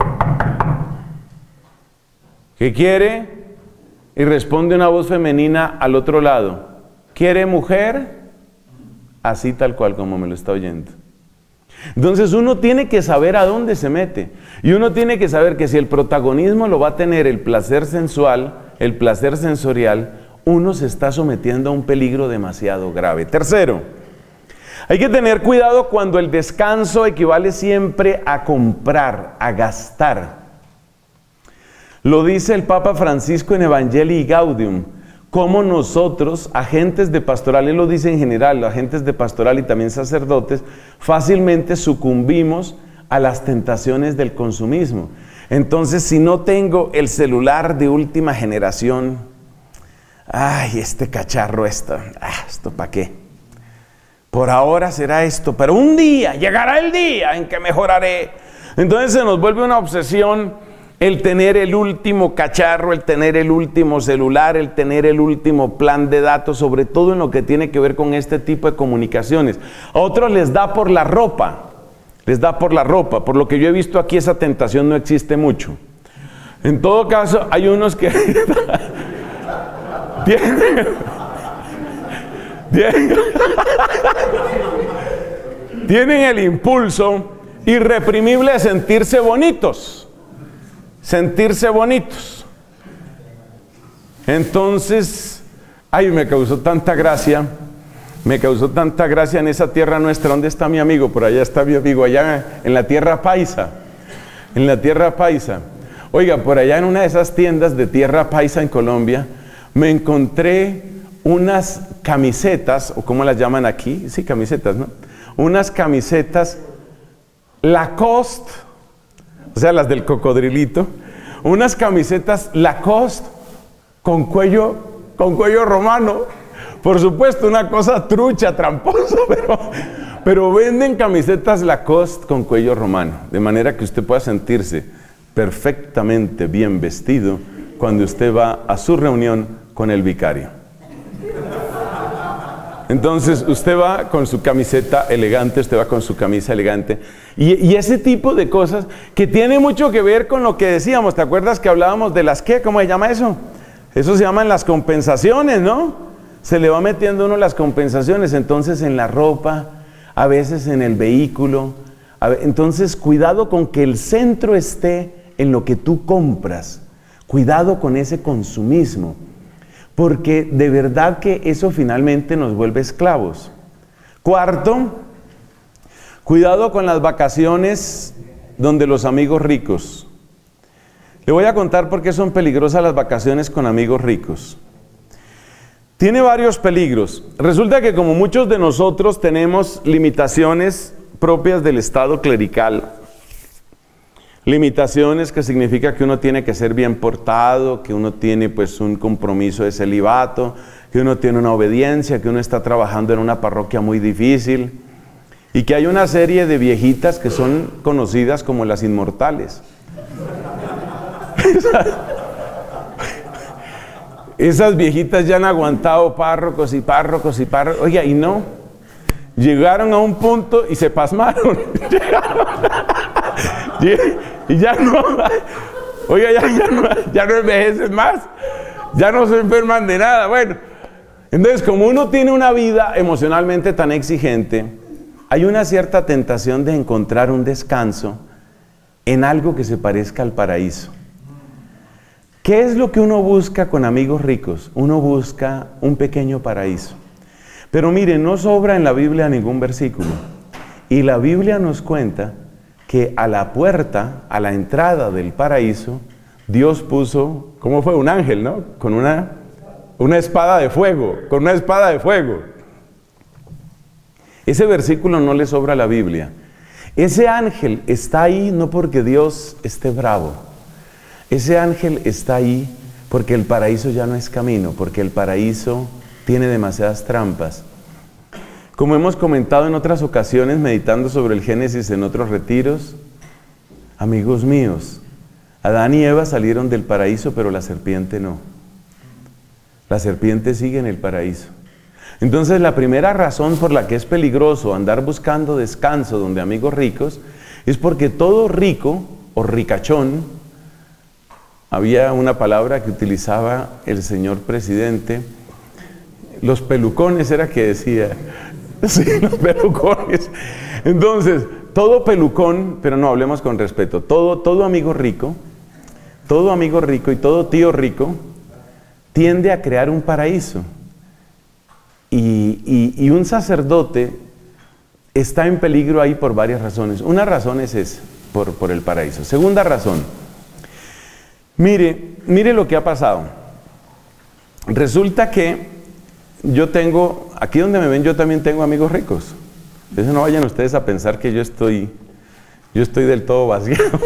¿qué quiere? Y responde una voz femenina al otro lado, ¿quiere mujer? Así tal cual como me lo está oyendo. Entonces uno tiene que saber a dónde se mete. Y uno tiene que saber que si el protagonismo lo va a tener el placer sensual, el placer sensorial, uno se está sometiendo a un peligro demasiado grave. Tercero, hay que tener cuidado cuando el descanso equivale siempre a comprar, a gastar. Lo dice el Papa Francisco en Evangelii Gaudium. Como nosotros, agentes de pastoral, él lo dice en general, agentes de pastoral y también sacerdotes, fácilmente sucumbimos a las tentaciones del consumismo. Entonces, si no tengo el celular de última generación, ay, este cacharro, ¿esto para qué? Por ahora será esto, pero un día, llegará el día en que mejoraré. Entonces se nos vuelve una obsesión el tener el último cacharro, el tener el último celular, el tener el último plan de datos, sobre todo en lo que tiene que ver con este tipo de comunicaciones. A otros les da por la ropa, por lo que yo he visto aquí esa tentación no existe mucho. En todo caso, hay unos que tienen el impulso irreprimible de sentirse bonitos. Entonces, ay, me causó tanta gracia en esa tierra nuestra. ¿Dónde está mi amigo? Por allá está mi amigo, allá en la tierra paisa. Oiga, por allá en una de esas tiendas de tierra paisa en Colombia, me encontré unas camisetas, o ¿cómo las llaman aquí? Sí, camisetas, ¿no? Unas camisetas Lacoste, o sea, las del cocodrilito, unas camisetas Lacoste con cuello romano. Por supuesto, una cosa trucha, tramposa, pero venden camisetas Lacoste con cuello romano, de manera que usted pueda sentirse perfectamente bien vestido cuando usted va a su reunión con el vicario. Entonces usted va con su camiseta elegante, usted va con su camisa elegante y ese tipo de cosas que tiene mucho que ver con lo que decíamos. ¿Te acuerdas que hablábamos de las qué? ¿Cómo se llama eso? Eso se llaman las compensaciones, ¿no? Se le va metiendo uno las compensaciones, entonces en la ropa, a veces en el vehículo. Entonces cuidado con que el centro esté en lo que tú compras. Cuidado con ese consumismo. Porque de verdad que eso finalmente nos vuelve esclavos. Cuarto, cuidado con las vacaciones donde los amigos ricos. Le voy a contar por qué son peligrosas las vacaciones con amigos ricos. Tiene varios peligros. Resulta que como muchos de nosotros tenemos limitaciones propias del estado clerical, limitaciones que significa que uno tiene que ser bien portado, que uno tiene pues un compromiso de celibato, que uno tiene una obediencia, que uno está trabajando en una parroquia muy difícil y que hay una serie de viejitas que son conocidas como las inmortales. Esas viejitas ya han aguantado párrocos y párrocos y párrocos, oiga, y no, llegaron a un punto y se pasmaron. Y ya no, oiga, ya no envejecen más, ya no se enferman de nada. Bueno, entonces como uno tiene una vida emocionalmente tan exigente, hay una cierta tentación de encontrar un descanso en algo que se parezca al paraíso. ¿Qué es lo que uno busca con amigos ricos? Uno busca un pequeño paraíso. Pero mire, no sobra en la Biblia ningún versículo. Y la Biblia nos cuenta que a la puerta, a la entrada del paraíso, Dios puso, ¿cómo fue? Un ángel, ¿no? Con una espada de fuego, con una espada de fuego. Ese versículo no le sobra a la Biblia. Ese ángel está ahí no porque Dios esté bravo. Ese ángel está ahí porque el paraíso ya no es camino, porque el paraíso tiene demasiadas trampas. Como hemos comentado en otras ocasiones, meditando sobre el Génesis en otros retiros, amigos míos, Adán y Eva salieron del paraíso, pero la serpiente no. La serpiente sigue en el paraíso. Entonces, la primera razón por la que es peligroso andar buscando descanso donde amigos ricos es porque todo rico o ricachón, había una palabra que utilizaba el señor presidente, los pelucones era que decía, sí, los pelucones. Entonces, todo pelucón, pero no, hablemos con respeto, todo amigo rico y todo tío rico tiende a crear un paraíso. Y un sacerdote está en peligro ahí por varias razones. Una razón es esa, por el paraíso. Segunda razón, mire lo que ha pasado. Resulta que yo tengo, aquí donde me ven, yo también tengo amigos ricos. Entonces no vayan ustedes a pensar que yo estoy del todo vaciado.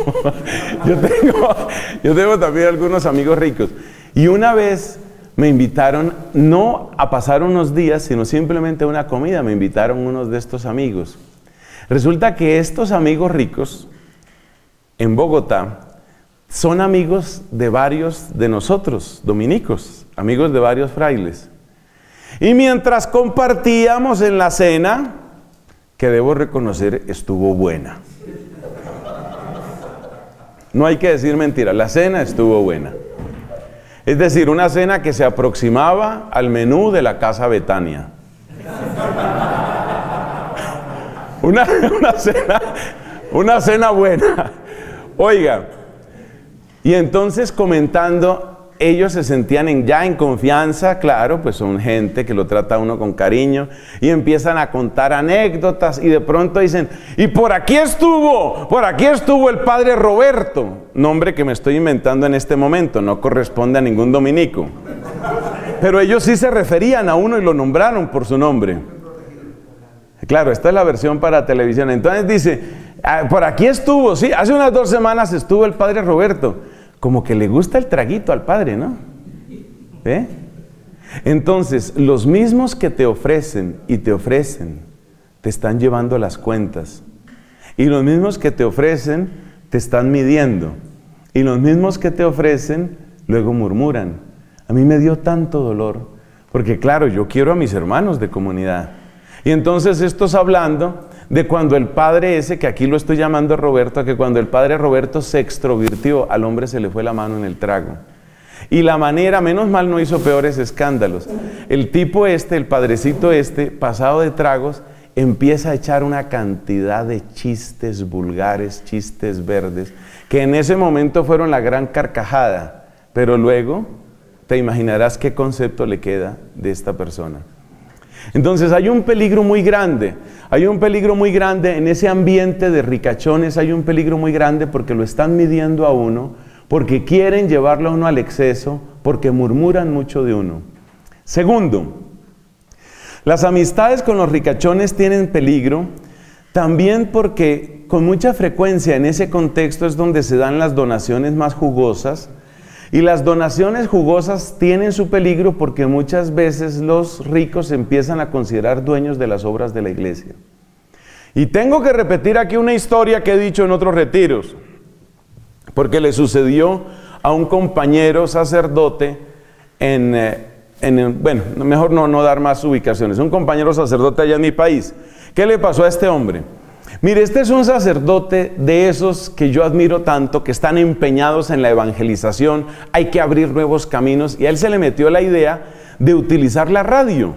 yo tengo también algunos amigos ricos. Y una vez me invitaron, no a pasar unos días, sino simplemente a una comida, me invitaron unos de estos amigos. Resulta que estos amigos ricos, en Bogotá, son amigos de varios de nosotros, dominicos, amigos de varios frailes. Y mientras compartíamos en la cena, que debo reconocer estuvo buena. No hay que decir mentira, la cena estuvo buena. Es decir, una cena que se aproximaba al menú de la Casa Betania. Una cena buena. Oiga, y entonces comentando, ellos se sentían ya en confianza, claro, pues son gente que lo trata a uno con cariño, y empiezan a contar anécdotas, y de pronto dicen, y por aquí estuvo el padre Roberto, nombre que me estoy inventando en este momento, no corresponde a ningún dominico, pero ellos sí se referían a uno y lo nombraron por su nombre. Claro, esta es la versión para televisión. Entonces dice, por aquí estuvo, sí, hace unas 2 semanas estuvo el padre Roberto. Como que le gusta el traguito al padre, ¿no? ¿Eh? Entonces, los mismos que te ofrecen, te están llevando las cuentas. Y los mismos que te ofrecen, te están midiendo. Y los mismos que te ofrecen, luego murmuran. A mí me dio tanto dolor, porque claro, yo quiero a mis hermanos de comunidad. Y entonces estos hablando de cuando el padre ese, que aquí lo estoy llamando Roberto, que cuando el padre Roberto se extrovirtió, al hombre se le fue la mano en el trago. Y la manera, menos mal no hizo peores escándalos. El tipo este, el padrecito este, pasado de tragos, empieza a echar una cantidad de chistes vulgares, chistes verdes, que en ese momento fueron la gran carcajada, pero luego te imaginarás qué concepto le queda de esta persona. Entonces hay un peligro muy grande en ese ambiente de ricachones, hay un peligro muy grande porque lo están midiendo a uno, porque quieren llevarlo a uno al exceso, porque murmuran mucho de uno. Segundo, las amistades con los ricachones tienen peligro, también porque con mucha frecuencia en ese contexto es donde se dan las donaciones más jugosas. Y las donaciones jugosas tienen su peligro porque muchas veces los ricos se empiezan a considerar dueños de las obras de la iglesia. Y tengo que repetir aquí una historia que he dicho en otros retiros, porque le sucedió a un compañero sacerdote bueno, mejor no dar más ubicaciones, un compañero sacerdote allá en mi país. ¿Qué le pasó a este hombre? Mire, este es un sacerdote de esos que yo admiro tanto, que están empeñados en la evangelización, hay que abrir nuevos caminos, y a él se le metió la idea de utilizar la radio.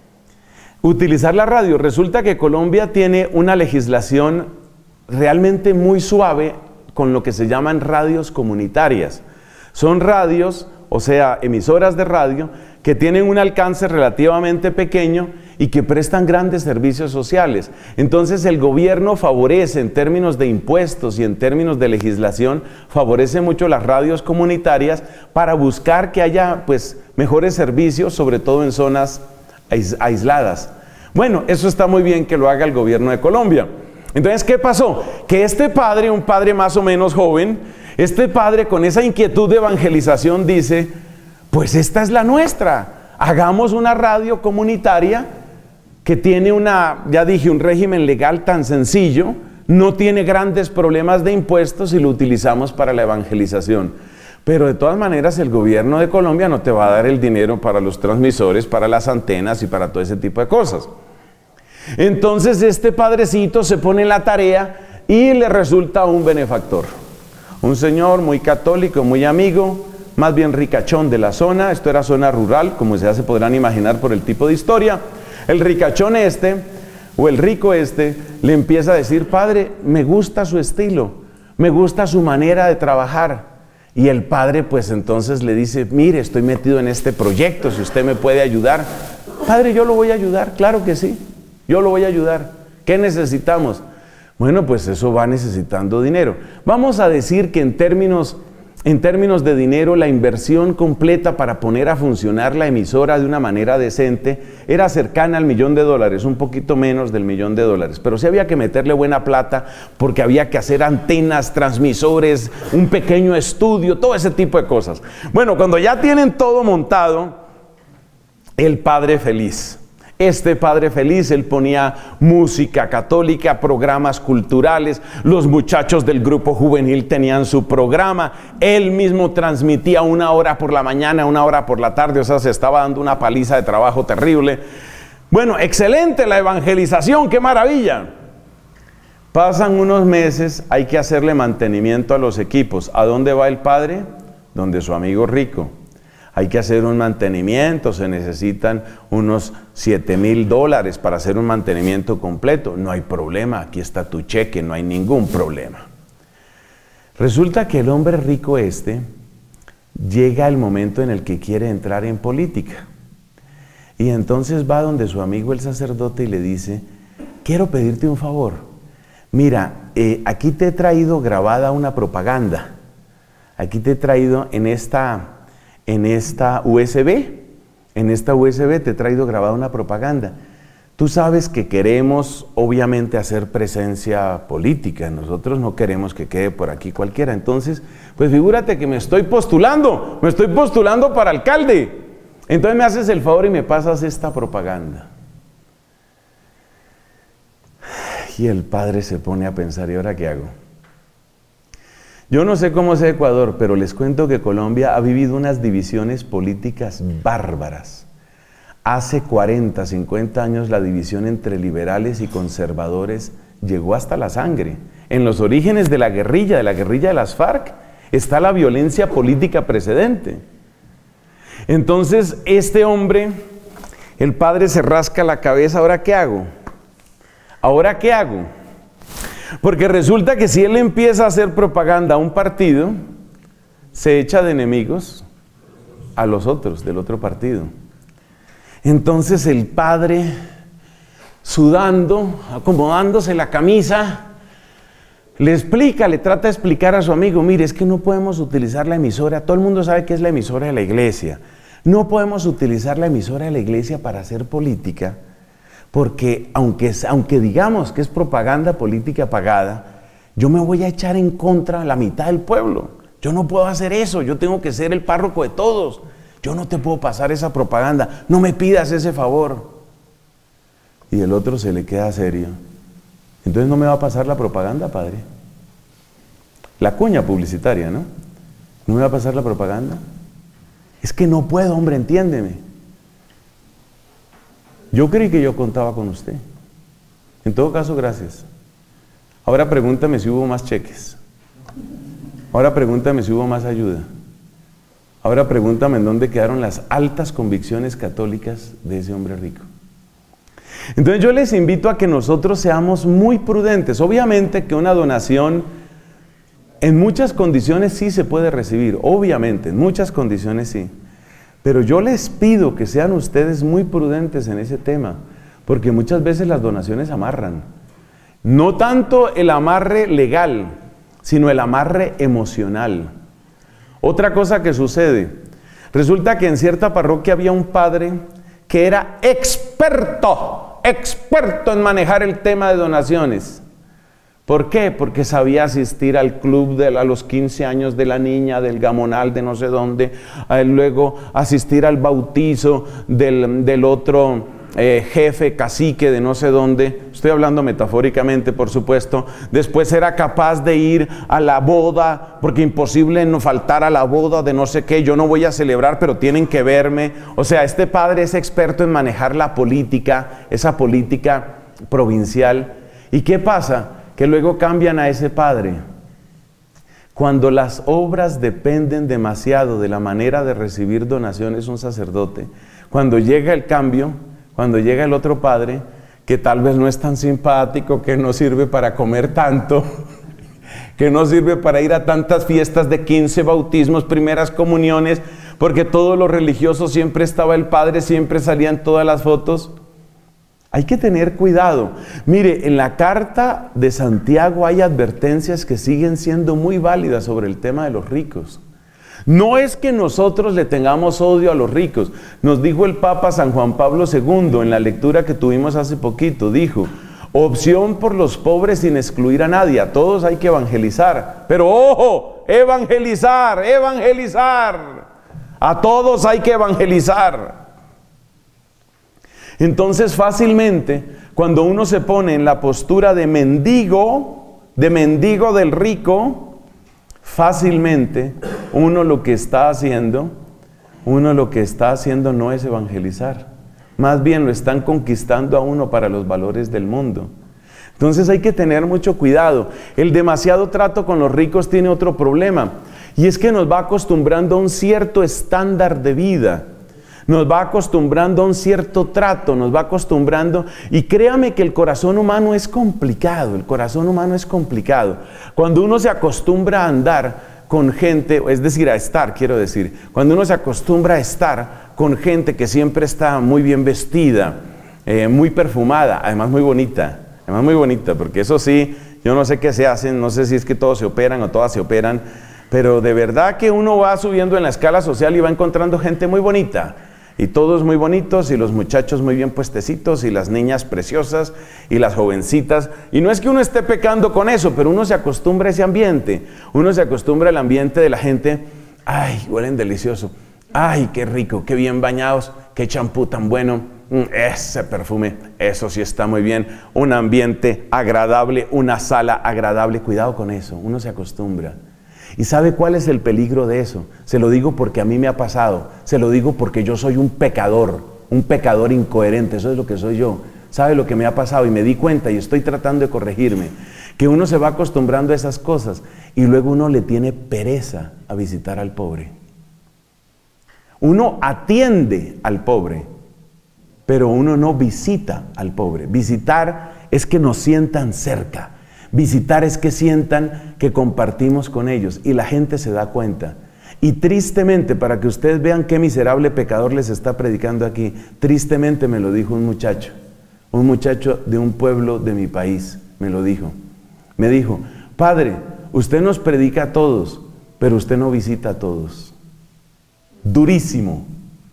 Resulta que Colombia tiene una legislación realmente muy suave con lo que se llaman radios comunitarias. Son radios, o sea, emisoras de radio, que tienen un alcance relativamente pequeño y que prestan grandes servicios sociales. Entonces el gobierno favorece en términos de impuestos y en términos de legislación, favorece mucho las radios comunitarias para buscar que haya pues mejores servicios, sobre todo en zonas aisladas. Bueno, eso está muy bien que lo haga el gobierno de Colombia. Entonces, ¿qué pasó? Que este padre, un padre más o menos joven, este padre con esa inquietud de evangelización dice, pues esta es la nuestra, hagamos una radio comunitaria que tiene ya dije, un régimen legal tan sencillo, no tiene grandes problemas de impuestos y lo utilizamos para la evangelización. Pero de todas maneras el gobierno de Colombia no te va a dar el dinero para los transmisores, para las antenas y para todo ese tipo de cosas. Entonces este padrecito se pone en la tarea y le resulta un benefactor. Un señor muy católico, muy amigo, más bien ricachón de la zona. Esto era zona rural, como ya se podrán imaginar por el tipo de historia. El ricachón o el rico le empieza a decir: padre, me gusta su estilo, me gusta su manera de trabajar. Y el padre pues entonces le dice: mire, estoy metido en este proyecto, si usted me puede ayudar. Padre, yo lo voy a ayudar, claro que sí, yo lo voy a ayudar. ¿Qué necesitamos? Bueno, pues eso va necesitando dinero. Vamos a decir que en términos de dinero, la inversión completa para poner a funcionar la emisora de una manera decente era cercana al $1.000.000, un poquito menos del $1.000.000. Pero sí había que meterle buena plata porque había que hacer antenas, transmisores, un pequeño estudio, todo ese tipo de cosas. Bueno, cuando ya tienen todo montado, el padre feliz. Este padre feliz, él ponía música católica, programas culturales, los muchachos del grupo juvenil tenían su programa, él mismo transmitía 1 hora por la mañana, 1 hora por la tarde, o sea, se estaba dando una paliza de trabajo terrible. Bueno, excelente la evangelización, qué maravilla. Pasan unos meses, hay que hacerle mantenimiento a los equipos. ¿A dónde va el padre? Donde su amigo rico. Hay que hacer un mantenimiento, se necesitan unos $7.000 para hacer un mantenimiento completo. No hay problema, aquí está tu cheque, no hay ningún problema. Resulta que el hombre rico llega el momento en el que quiere entrar en política. Y entonces va donde su amigo el sacerdote y le dice: quiero pedirte un favor. Mira, aquí te he traído grabada una propaganda. Aquí te he traído en esta USB te he traído grabada una propaganda. Tú sabes que queremos obviamente hacer presencia política, nosotros no queremos que quede por aquí cualquiera. Entonces, pues figúrate que me estoy postulando para alcalde. Entonces me haces el favor y me pasas esta propaganda. Y el padre se pone a pensar: ¿y ahora qué hago? Yo no sé cómo es Ecuador, pero les cuento que Colombia ha vivido unas divisiones políticas bárbaras. Hace 40, 50 años la división entre liberales y conservadores llegó hasta la sangre. En los orígenes de la guerrilla de las FARC, está la violencia política precedente. Entonces este hombre, el padre se rasca la cabeza: ¿ahora qué hago? ¿Ahora qué hago? Porque resulta que si él empieza a hacer propaganda a un partido, se echa de enemigos a los otros del otro partido. Entonces el padre, sudando, acomodándose la camisa, le trata de explicar a su amigo: mire, es que no podemos utilizar la emisora, todo el mundo sabe que es la emisora de la iglesia, no podemos utilizar la emisora de la iglesia para hacer política, porque aunque digamos que es propaganda política pagada, yo me voy a echar en contra a la mitad del pueblo. Yo no puedo hacer eso, yo tengo que ser el párroco de todos. Yo no te puedo pasar esa propaganda, no me pidas ese favor. Y el otro se le queda serio. Entonces no me va a pasar la propaganda, padre. La cuña publicitaria, ¿no? ¿No me va a pasar la propaganda? Es que no puedo, hombre, entiéndeme. Yo creí que yo contaba con usted. En todo caso, gracias. Ahora pregúntame si hubo más cheques. Ahora pregúntame si hubo más ayuda. Ahora pregúntame en dónde quedaron las altas convicciones católicas de ese hombre rico. Entonces yo les invito a que nosotros seamos muy prudentes. Obviamente que una donación en muchas condiciones sí se puede recibir. Obviamente, en muchas condiciones sí. Pero yo les pido que sean ustedes muy prudentes en ese tema, porque muchas veces las donaciones amarran. No tanto el amarre legal, sino el amarre emocional. Otra cosa que sucede, resulta que en cierta parroquia había un padre que era experto en manejar el tema de donaciones. ¿Por qué? Porque sabía asistir al club a los 15 años de la niña, del gamonal de no sé dónde, luego asistir al bautizo del otro jefe, cacique de no sé dónde, estoy hablando metafóricamente por supuesto, después era capaz de ir a la boda, porque imposible no faltar a la boda de no sé qué, yo no voy a celebrar pero tienen que verme. O sea, este padre es experto en manejar la política, esa política provincial. ¿Y qué pasa? Que luego cambian a ese padre. Cuando las obras dependen demasiado de la manera de recibir donaciones un sacerdote, cuando llega el cambio, cuando llega el otro padre, que tal vez no es tan simpático, que no sirve para comer tanto, que no sirve para ir a tantas fiestas de 15 bautismos, primeras comuniones, porque todos los religiosos siempre estaba el padre, siempre salían todas las fotos. Hay que tener cuidado. Mire, en la carta de Santiago hay advertencias que siguen siendo muy válidas sobre el tema de los ricos. No es que nosotros le tengamos odio a los ricos. Nos dijo el Papa San Juan Pablo II en la lectura que tuvimos hace poquito, dijo: opción por los pobres sin excluir a nadie, a todos hay que evangelizar. Pero ojo, evangelizar, a todos hay que evangelizar. Entonces fácilmente, cuando uno se pone en la postura de mendigo del rico, fácilmente uno lo que está haciendo no es evangelizar. Más bien lo están conquistando a uno para los valores del mundo. Entonces hay que tener mucho cuidado. El demasiado trato con los ricos tiene otro problema, y es que nos va acostumbrando a un cierto estándar de vida. Nos va acostumbrando a un cierto trato, nos va acostumbrando, y créame que el corazón humano es complicado, Cuando uno se acostumbra a andar con gente, es decir, cuando uno se acostumbra a estar con gente que siempre está muy bien vestida, muy perfumada, además muy bonita, porque eso sí, yo no sé qué se hacen, no sé si es que todos se operan o todas se operan, pero de verdad que uno va subiendo en la escala social y va encontrando gente muy bonita. Y todos muy bonitos, y los muchachos muy bien puestecitos, y las niñas preciosas, y las jovencitas. Y no es que uno esté pecando con eso, pero uno se acostumbra a ese ambiente. Uno se acostumbra al ambiente de la gente. ¡Ay, huelen delicioso! ¡Ay, qué rico! ¡Qué bien bañados! ¡Qué champú tan bueno! Ese perfume, eso sí está muy bien. Un ambiente agradable, una sala agradable. Cuidado con eso, uno se acostumbra. ¿Y sabe cuál es el peligro de eso? Se lo digo porque a mí me ha pasado, se lo digo porque yo soy un pecador incoherente, eso es lo que soy yo. ¿Sabe lo que me ha pasado? Y me di cuenta y estoy tratando de corregirme, que uno se va acostumbrando a esas cosas y luego uno le tiene pereza a visitar al pobre. Uno atiende al pobre, pero uno no visita al pobre. Visitar es que nos sientan cerca. Visitar es que sientan que compartimos con ellos, y la gente se da cuenta. Y tristemente, para que ustedes vean qué miserable pecador les está predicando aquí, tristemente me lo dijo un muchacho de un pueblo de mi país, me lo dijo. Me dijo: padre, usted nos predica a todos, pero usted no visita a todos. Durísimo,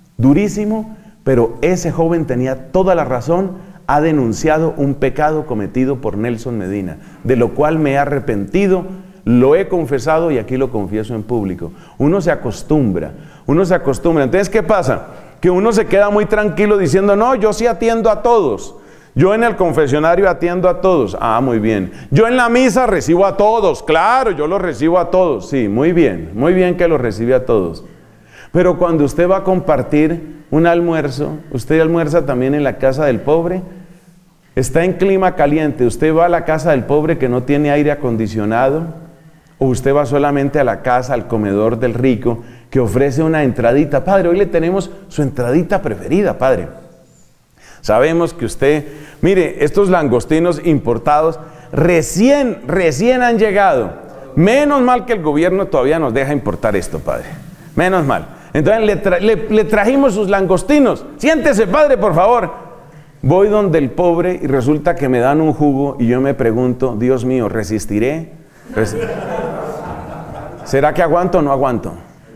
pero ese joven tenía toda la razón. Ha denunciado un pecado cometido por Nelson Medina, de lo cual me he arrepentido, lo he confesado y aquí lo confieso en público. Uno se acostumbra. Entonces, ¿qué pasa? Que uno se queda muy tranquilo diciendo: no, yo sí atiendo a todos. Yo en el confesionario atiendo a todos. Ah, muy bien. Yo en la misa recibo a todos. Claro, yo los recibo a todos. Sí, muy bien que los recibe a todos. Pero cuando usted va a compartir un almuerzo, usted almuerza también en la casa del pobre. Está en clima caliente, usted va a la casa del pobre que no tiene aire acondicionado, o usted va solamente a la casa, al comedor del rico, que ofrece una entradita. Padre, hoy le tenemos su entradita preferida, padre. Sabemos que usted, mire, estos langostinos importados recién han llegado. Menos mal que el gobierno todavía nos deja importar esto, padre. Menos mal. Entonces le trajimos sus langostinos. Siéntese, padre, por favor. Voy donde el pobre y resulta que me dan un jugo y yo me pregunto: Dios mío, ¿resistiré? ¿Será que aguanto o no aguanto?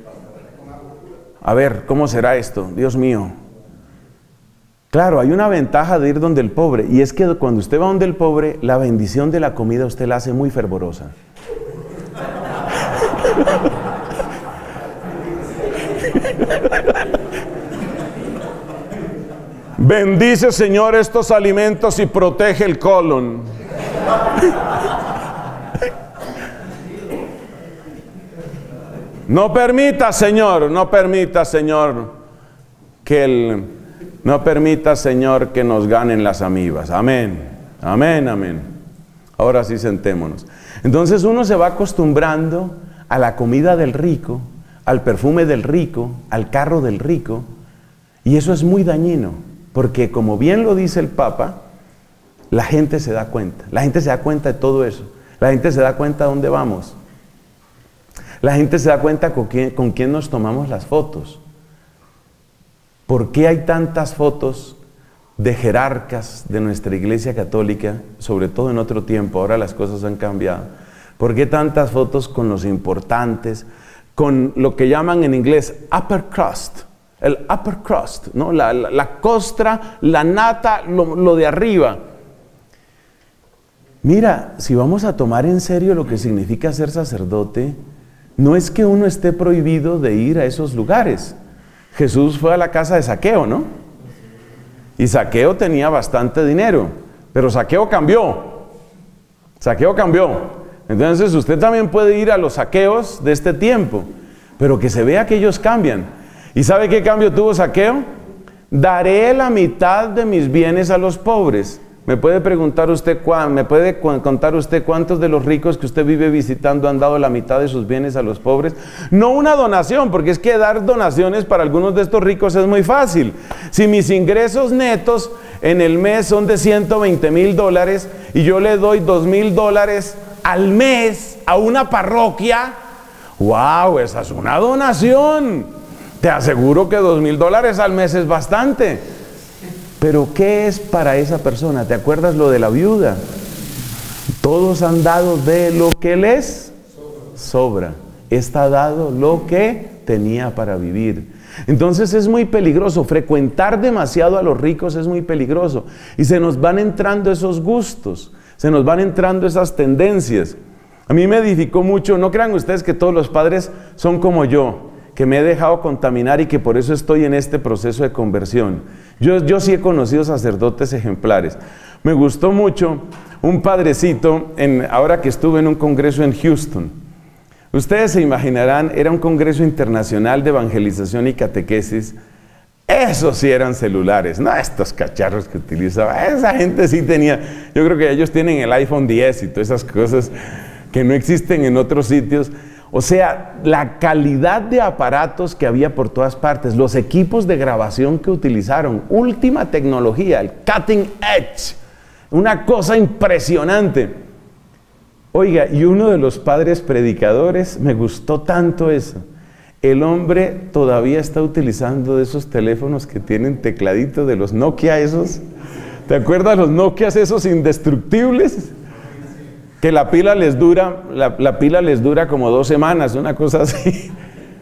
A ver, ¿cómo será esto? Dios mío. Claro, hay una ventaja de ir donde el pobre, y es que cuando usted va donde el pobre, la bendición de la comida usted la hace muy fervorosa. Bendice, Señor, estos alimentos y protege el colon. No permita, Señor, no permita, Señor, no permita, Señor, que nos ganen las amibas. Amén, amén, amén. Ahora sí, sentémonos. Entonces uno se va acostumbrando a la comida del rico, al perfume del rico, al carro del rico, y eso es muy dañino, porque como bien lo dice el Papa, la gente se da cuenta de todo eso, la gente se da cuenta de dónde vamos, la gente se da cuenta con quién nos tomamos las fotos. ¿Por qué hay tantas fotos de jerarcas de nuestra Iglesia Católica, sobre todo en otro tiempo? Ahora las cosas han cambiado. ¿Por qué tantas fotos con los importantes, con lo que llaman en inglés upper crust? El upper crust, ¿no? La costra, la nata, lo de arriba. Mira, si vamos a tomar en serio lo que significa ser sacerdote, no es que uno esté prohibido de ir a esos lugares. Jesús fue a la casa de Zaqueo, ¿no? Y Zaqueo tenía bastante dinero, pero Zaqueo cambió. Zaqueo cambió. Entonces usted también puede ir a los Zaqueos de este tiempo, pero que se vea que ellos cambian. ¿Y sabe qué cambio tuvo Zaqueo? Daré la mitad de mis bienes a los pobres. ¿Me puede preguntar usted me puede contar usted cuántos de los ricos que usted vive visitando han dado la mitad de sus bienes a los pobres? No una donación, porque es que dar donaciones para algunos de estos ricos es muy fácil. Si mis ingresos netos en el mes son de $120,000 y yo le doy $2,000 al mes a una parroquia, ¡wow! Esa es una donación. Te aseguro que $2,000 al mes es bastante. Pero ¿qué es para esa persona? ¿Te acuerdas lo de la viuda? Todos han dado de lo que les sobra. Está dado lo que tenía para vivir. Entonces es muy peligroso. Frecuentar demasiado a los ricos es muy peligroso. Y se nos van entrando esos gustos. Se nos van entrando esas tendencias. A mí me edificó mucho. No crean ustedes que todos los padres son como yo, que me he dejado contaminar y que por eso estoy en este proceso de conversión. Yo sí he conocido sacerdotes ejemplares. Me gustó mucho un padrecito, ahora que estuve en un congreso en Houston. Ustedes se imaginarán, era un congreso internacional de evangelización y catequesis. Esos sí eran celulares, no estos cacharros que utilizaba. Esa gente sí tenía, yo creo que ellos tienen el iPhone 10 y todas esas cosas que no existen en otros sitios. O sea, la calidad de aparatos que había por todas partes, los equipos de grabación que utilizaron, última tecnología, el cutting edge, una cosa impresionante. Oiga, y uno de los padres predicadores, me gustó tanto eso. El hombre todavía está utilizando de esos teléfonos que tienen tecladito, de los Nokia esos. ¿Te acuerdas los Nokias esos indestructibles? Que la pila les dura como 2 semanas, una cosa así.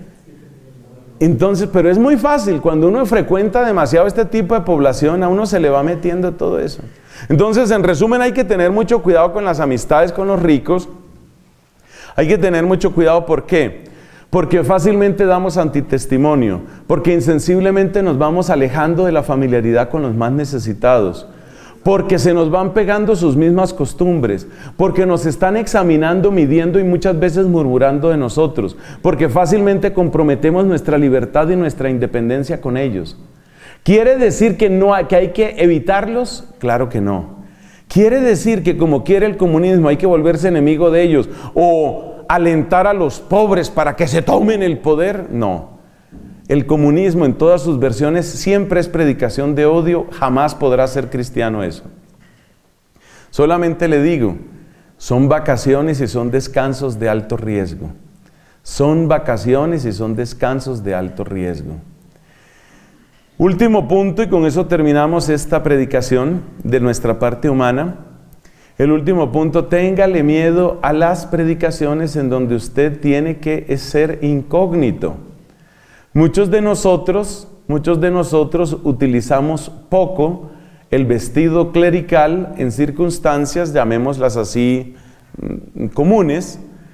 Entonces, pero es muy fácil, cuando uno frecuenta demasiado este tipo de población, a uno se le va metiendo todo eso. Entonces, en resumen, hay que tener mucho cuidado con las amistades con los ricos. Hay que tener mucho cuidado, ¿por qué? Porque fácilmente damos antitestimonio, porque insensiblemente nos vamos alejando de la familiaridad con los más necesitados, porque se nos van pegando sus mismas costumbres, porque nos están examinando, midiendo y muchas veces murmurando de nosotros, porque fácilmente comprometemos nuestra libertad y nuestra independencia con ellos. ¿Quiere decir que hay que evitarlos? Claro que no. ¿Quiere decir que como quiere el comunismo hay que volverse enemigo de ellos o alentar a los pobres para que se tomen el poder? No. El comunismo en todas sus versiones siempre es predicación de odio, jamás podrá ser cristiano eso. Solamente le digo, son vacaciones y son descansos de alto riesgo. Son vacaciones y son descansos de alto riesgo. Último punto, y con eso terminamos esta predicación de nuestra parte humana. El último punto, téngale miedo a las predicaciones en donde usted tiene que ser incógnito. Muchos de nosotros utilizamos poco el vestido clerical en circunstancias, llamémoslas así, comunes.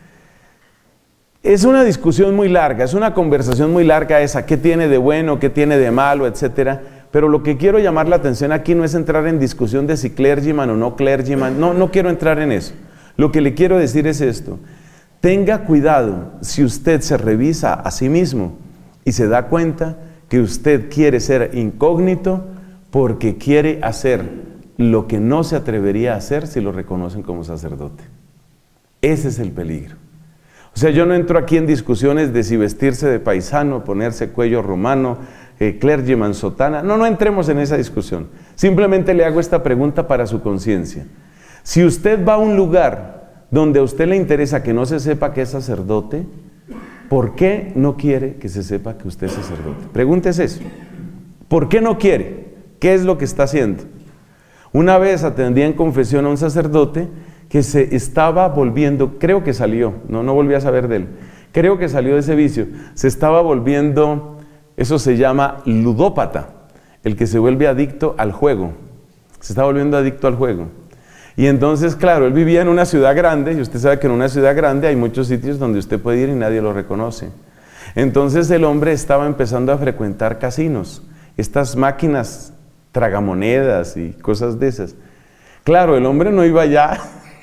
Es una discusión muy larga, es una conversación muy larga esa, ¿qué tiene de bueno, qué tiene de malo, etcétera? pero lo que quiero llamar la atención aquí no es entrar en discusión de si clergyman o no clergyman, no quiero entrar en eso. Lo que le quiero decir es esto: tenga cuidado si usted se revisa a sí mismo y se da cuenta que usted quiere ser incógnito porque quiere hacer lo que no se atrevería a hacer si lo reconocen como sacerdote. Ese es el peligro. O sea, yo no entro aquí en discusiones de si vestirse de paisano, ponerse cuello romano, clergyman, sotana. No entremos en esa discusión. Simplemente le hago esta pregunta para su conciencia. Si usted va a un lugar donde a usted le interesa que no se sepa que es sacerdote, ¿por qué no quiere que se sepa que usted es sacerdote? Pregúntese eso. ¿Por qué no quiere? ¿Qué es lo que está haciendo? Una vez atendí en confesión a un sacerdote que se estaba volviendo, creo que salió, no volví a saber de él, creo que salió de ese vicio, se estaba volviendo, eso se llama ludópata, el que se vuelve adicto al juego, se está volviendo adicto al juego. Y entonces, claro, él vivía en una ciudad grande, y usted sabe que en una ciudad grande hay muchos sitios donde usted puede ir y nadie lo reconoce. Entonces el hombre estaba empezando a frecuentar casinos, estas máquinas tragamonedas y cosas de esas. Claro, el hombre no iba allá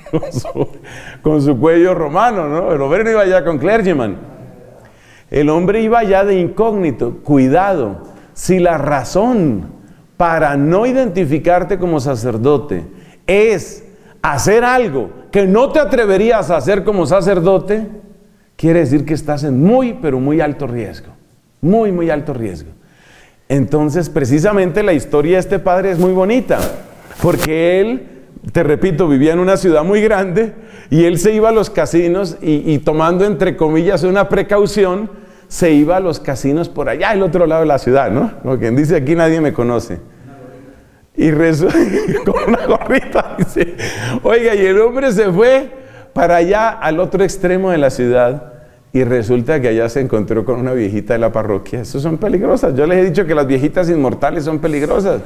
con su cuello romano, ¿no? El hombre no iba allá con clergyman. El hombre iba allá de incógnito. Cuidado, si la razón para no identificarte como sacerdote es hacer algo que no te atreverías a hacer como sacerdote, quiere decir que estás en muy, pero muy alto riesgo. Muy alto riesgo. Entonces, precisamente la historia de este padre es muy bonita, porque él, te repito, vivía en una ciudad muy grande y él se iba a los casinos y tomando entre comillas una precaución, se iba a los casinos por allá, al otro lado de la ciudad, ¿no? Como quien dice, aquí nadie me conoce. Y con una gorrita, dice, oiga, y el hombre se fue para allá al otro extremo de la ciudad. Y resulta que allá se encontró con una viejita de la parroquia. Esas son peligrosas. Yo les he dicho que las viejitas inmortales son peligrosas.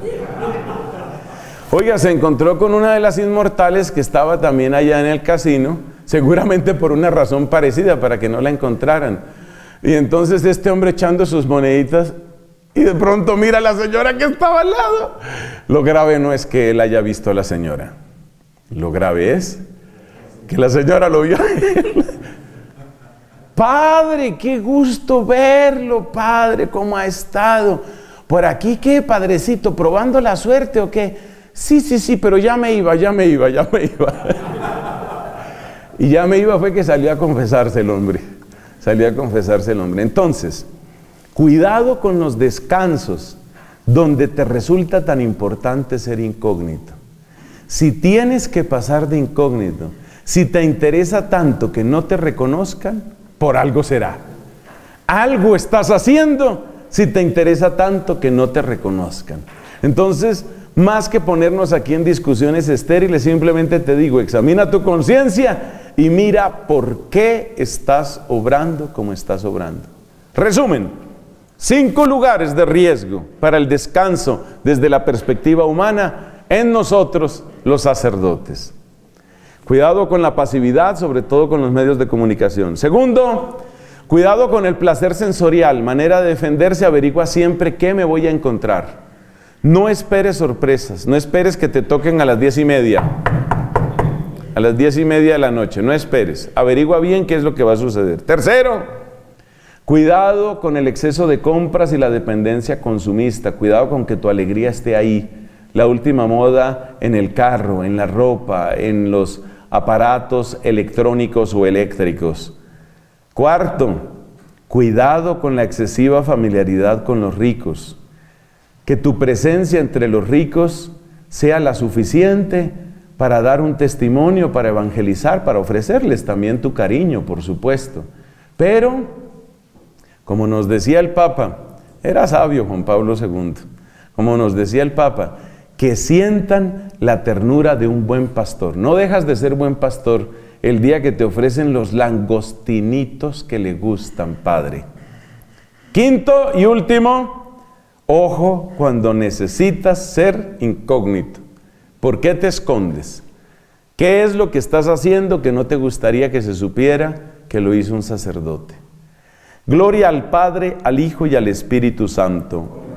Oiga, se encontró con una de las inmortales que estaba también allá en el casino, seguramente por una razón parecida, para que no la encontraran. Y entonces este hombre echando sus moneditas, y de pronto mira a la señora que estaba al lado. Lo grave no es que él haya visto a la señora. Lo grave es que la señora lo vio a él. Padre, qué gusto verlo, padre, ¿cómo ha estado? ¿Por aquí qué, padrecito? ¿Probando la suerte o qué? Sí, pero ya me iba. Y ya me iba fue que salió a confesarse el hombre. Entonces, cuidado con los descansos donde te resulta tan importante ser incógnito. Si tienes que pasar de incógnito, si te interesa tanto que no te reconozcan, por algo será. Algo estás haciendo si te interesa tanto que no te reconozcan. Entonces, más que ponernos aquí en discusiones estériles, simplemente te digo, examina tu conciencia y mira por qué estás obrando como estás obrando. Resumen, 5 lugares de riesgo para el descanso desde la perspectiva humana en nosotros, los sacerdotes. Cuidado con la pasividad, sobre todo con los medios de comunicación. Segundo, cuidado con el placer sensorial. Manera de defenderse: averigua siempre qué me voy a encontrar. No esperes sorpresas, no esperes que te toquen a las 10:30. A las 10:30 de la noche, no esperes. Averigua bien qué es lo que va a suceder. Tercero, cuidado con el exceso de compras y la dependencia consumista. Cuidado con que tu alegría esté ahí. La última moda en el carro, en la ropa, en los aparatos electrónicos o eléctricos. Cuarto, cuidado con la excesiva familiaridad con los ricos. Que tu presencia entre los ricos sea la suficiente para dar un testimonio, para evangelizar, para ofrecerles también tu cariño, por supuesto. Pero, como nos decía el Papa, era sabio Juan Pablo II, como nos decía el Papa, que sientan la ternura de un buen pastor. No dejas de ser buen pastor el día que te ofrecen los langostinitos que le gustan, padre. Quinto y último, ojo cuando necesitas ser incógnito. ¿Por qué te escondes? ¿Qué es lo que estás haciendo que no te gustaría que se supiera que lo hizo un sacerdote? Gloria al Padre, al Hijo y al Espíritu Santo.